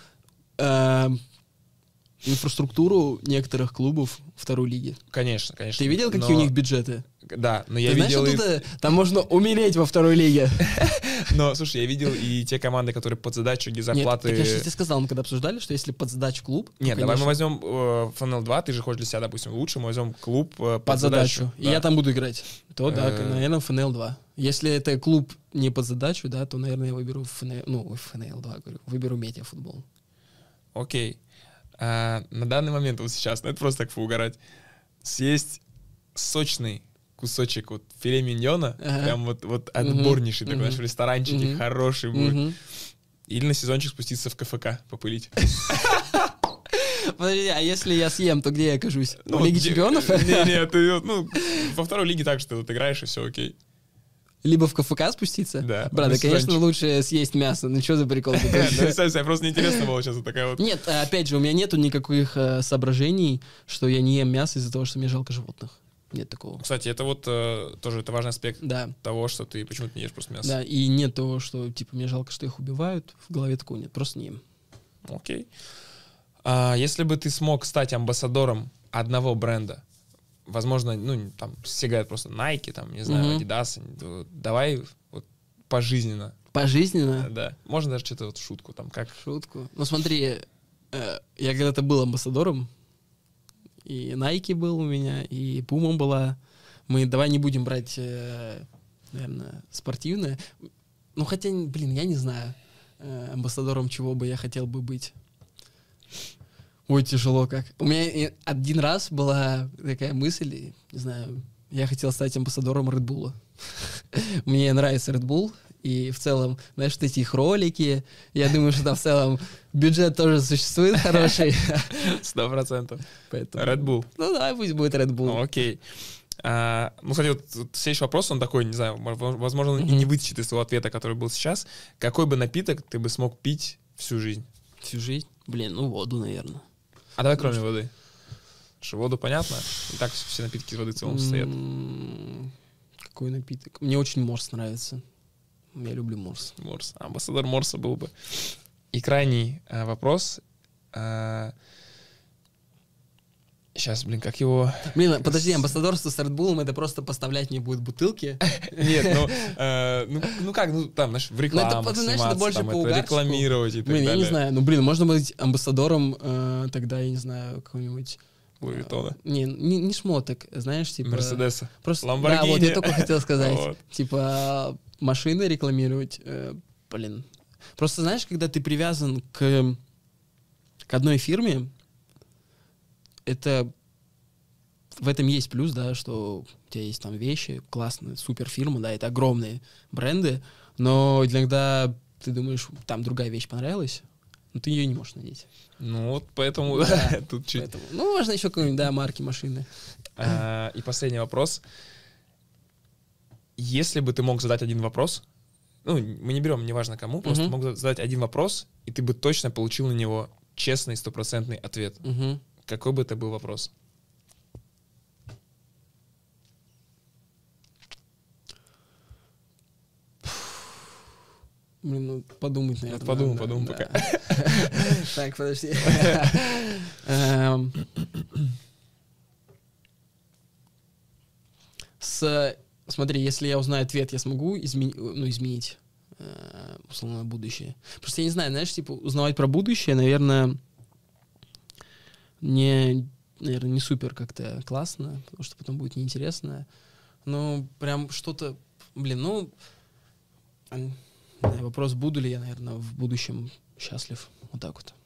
инфраструктуру некоторых клубов второй лиги? Конечно, конечно. Ты видел, какие у них бюджеты? Да, но я Ты видел... Знаешь, и... там можно умереть во второй лиге. Но, слушай, я видел и те команды, которые под задачу, где зарплаты... Нет, так я же тебе сказал, мы когда обсуждали, что если под задачу клуб... Нет, давай мы возьмем э, эф эн эл два, ты же хочешь для себя, допустим, лучше, мы возьмем клуб э, под, под задачу. задачу. И да. я там буду играть. То, да, наверное, эф эн эл два. Если это клуб не под задачу, да, то, наверное, я выберу эф эн эл, ну, эф эн эл два, говорю, выберу медиафутбол. Окей. А, на данный момент, вот сейчас, ну это просто так поугарать, съесть сочный кусочек вот филе миньона, ага. прям вот, вот отборнейший uh-huh. такой, uh-huh. знаешь, в ресторанчике, uh-huh. хороший будет. Uh-huh. Или на сезончик спуститься в ка эф ка, попылить. Подожди, а если я съем, то где я окажусь? В Лиге Чемпионов? Не-не, ты, ну, во второй лиге так, что ты вот играешь, и все окей. Либо в ка эф ка спуститься? Да. Брат, да, конечно, лучше съесть мясо. Ну, что за прикол? Ну, просто неинтересно было сейчас вот такая вот... Нет, опять же, у меня нету никаких соображений, что я не ем мясо из-за того, что мне жалко животных. Нет такого. Кстати, это вот э, тоже это важный аспект да. того, что ты почему-то не ешь просто мясо. Да, и нет того, что типа мне жалко, что их убивают. В голове такого нет, просто не ем. Окей. А если бы ты смог стать амбассадором одного бренда, возможно, ну, там, все говорят просто Nike, там, не знаю, mm-hmm. Adidas, давай вот пожизненно. Пожизненно? Да. Можно даже что-то вот шутку там, как... Шутку. Ну, смотри, э, я когда-то был амбассадором, и Nike был у меня, и Puma была. Мы давай не будем брать, э, наверное, спортивное. Ну, хотя, блин, я не знаю, э, амбассадором чего бы я хотел бы быть. Ой, тяжело как. У меня один раз была такая мысль, не знаю, я хотел стать амбассадором Red Bull. Мне нравится Red Bull. И в целом, знаешь, вот эти их ролики, я думаю, что там в целом бюджет тоже существует хороший. Сто процентов. Поэтому... Red Bull. Ну давай, пусть будет Red Bull. Ну, окей. А, ну, кстати, вот, вот следующий вопрос, он такой, не знаю, возможно, он mm-hmm. и не вытечет из твоего ответа, который был сейчас. Какой бы напиток ты бы смог пить всю жизнь? Всю жизнь? Блин, ну воду, наверное. А давай кроме воды. Потому что воду понятно, и так все напитки из воды в целом состоят. Mm-hmm. Какой напиток? Мне очень морс нравится. Я люблю морс. Морс. Амбассадор морса был бы. И крайний а, вопрос. А... Сейчас, блин, как его... Блин, подожди, амбассадорство с Red Bull, это просто поставлять мне будут бутылки? Нет, ну, э, ну, ну как, ну там, знаешь, в рекламах ну, это, знаешь, сниматься, это больше там, по это угарчику. Рекламировать и так блин, далее. я не знаю, ну, блин, можно быть амбассадором э, тогда, я не знаю, какого-нибудь... Луи Виттона. Не, не, не шмоток, знаешь, типа... Мерседеса. Просто, Ламборгини. Да, вот я только хотел сказать. Вот. Типа машины рекламировать, э, блин. Просто знаешь, когда ты привязан к, к одной фирме, это... В этом есть плюс, да, что у тебя есть там вещи, классные, супер фирма, да, это огромные бренды, но иногда ты думаешь, там другая вещь понравилась, но ты ее не можешь надеть. Ну вот поэтому Да, тут чуть... Поэтому, ну, можно еще какой-нибудь, да, марки машины. А, и последний вопрос. Если бы ты мог задать один вопрос, ну, мы не берем, неважно кому, просто Мгм. мог задать один вопрос, и ты бы точно получил на него честный, стопроцентный ответ. Мгм. Какой бы это был вопрос? Блин, ну подумать, наверное. подумай, надо, подумай да. пока. Так, подожди. Эм, С, смотри, если я узнаю ответ, я смогу измени- ну, изменить э, условно будущее. Просто я не знаю, знаешь, типа узнавать про будущее, наверное, не, наверное, не супер как-то классно, потому что потом будет неинтересно. Ну, прям что-то, блин, ну, м, да, вопрос, буду ли я, наверное, в будущем счастлив. Вот так вот.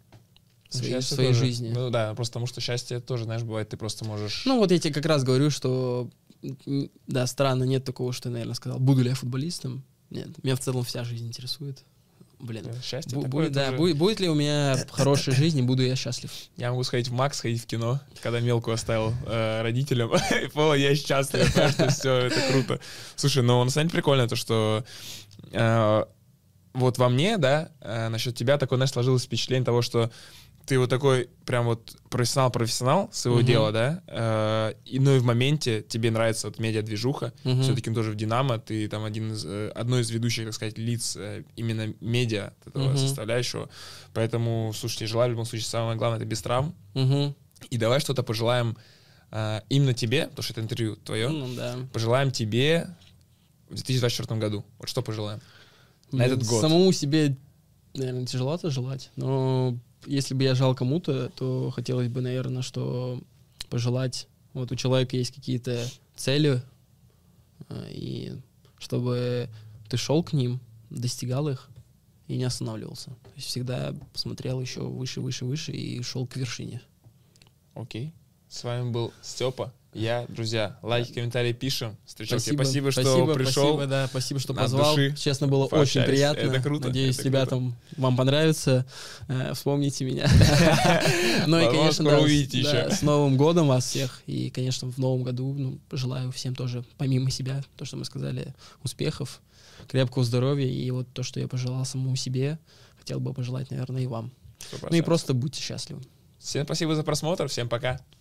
В своей, в Счастье своей тоже. жизни. Ну да, просто потому что счастье тоже, знаешь, бывает, ты просто можешь... Ну, вот я тебе как раз говорю, что, м, да, странно, нет такого, что я, наверное, сказал, буду ли я футболистом. Нет, меня в целом вся жизнь интересует. Блин, э, Счастье бу- такое будет, да, тоже. будет, будет ли у меня хорошая жизнь, и буду я счастлив. Я могу сходить в Макс, сходить в кино, когда мелкую оставил э, родителям. И понял, я счастлив, потому что все, это круто. Слушай, ну на самом деле прикольно то, что э, вот во мне, да, э, насчет тебя такое, знаешь, сложилось впечатление того, что ты вот такой прям вот профессионал-профессионал своего Мгм. дела, да, э, и, ну и в моменте тебе нравится вот медиа-движуха, Мгм. все-таки тоже в «Динамо», ты там один из, э, одно из ведущих, так сказать, лиц э, именно медиа этого Мгм. составляющего, поэтому, слушайте, желаю в любом случае, самое главное, это без травм, Мгм. и давай что-то пожелаем э, именно тебе, потому что это интервью твое, Ну, да. пожелаем тебе в две тысячи двадцать четвёртом году, вот что пожелаем? На Блин, этот год. Самому себе, наверное, тяжело-то желать, но если бы я жал кому-то, то хотелось бы, наверное, что пожелать, вот у человека есть какие-то цели, э, и чтобы ты шел к ним, достигал их и не останавливался. То есть всегда смотрел еще выше, выше, выше и шел к вершине. Окей. С вами был Степа. Я, друзья, лайки, комментарии пишем. Встречал тебя. Спасибо, что спасибо, пришел. Спасибо, да, спасибо, что От позвал. души Честно, было пообщались. очень приятно. Это круто, Надеюсь, это тебя круто. там вам понравится. Э, вспомните меня. Ну и, Возможно, конечно, скоро да, увидите с- да, еще. с Новым годом вас всех. И, конечно, в Новом году ну, желаю всем тоже, помимо себя, то, что мы сказали, успехов, крепкого здоровья. И вот то, что я пожелал самому себе, хотел бы пожелать, наверное, и вам. сто Ну и процентов. просто будьте счастливы. Всем спасибо за просмотр. Всем пока.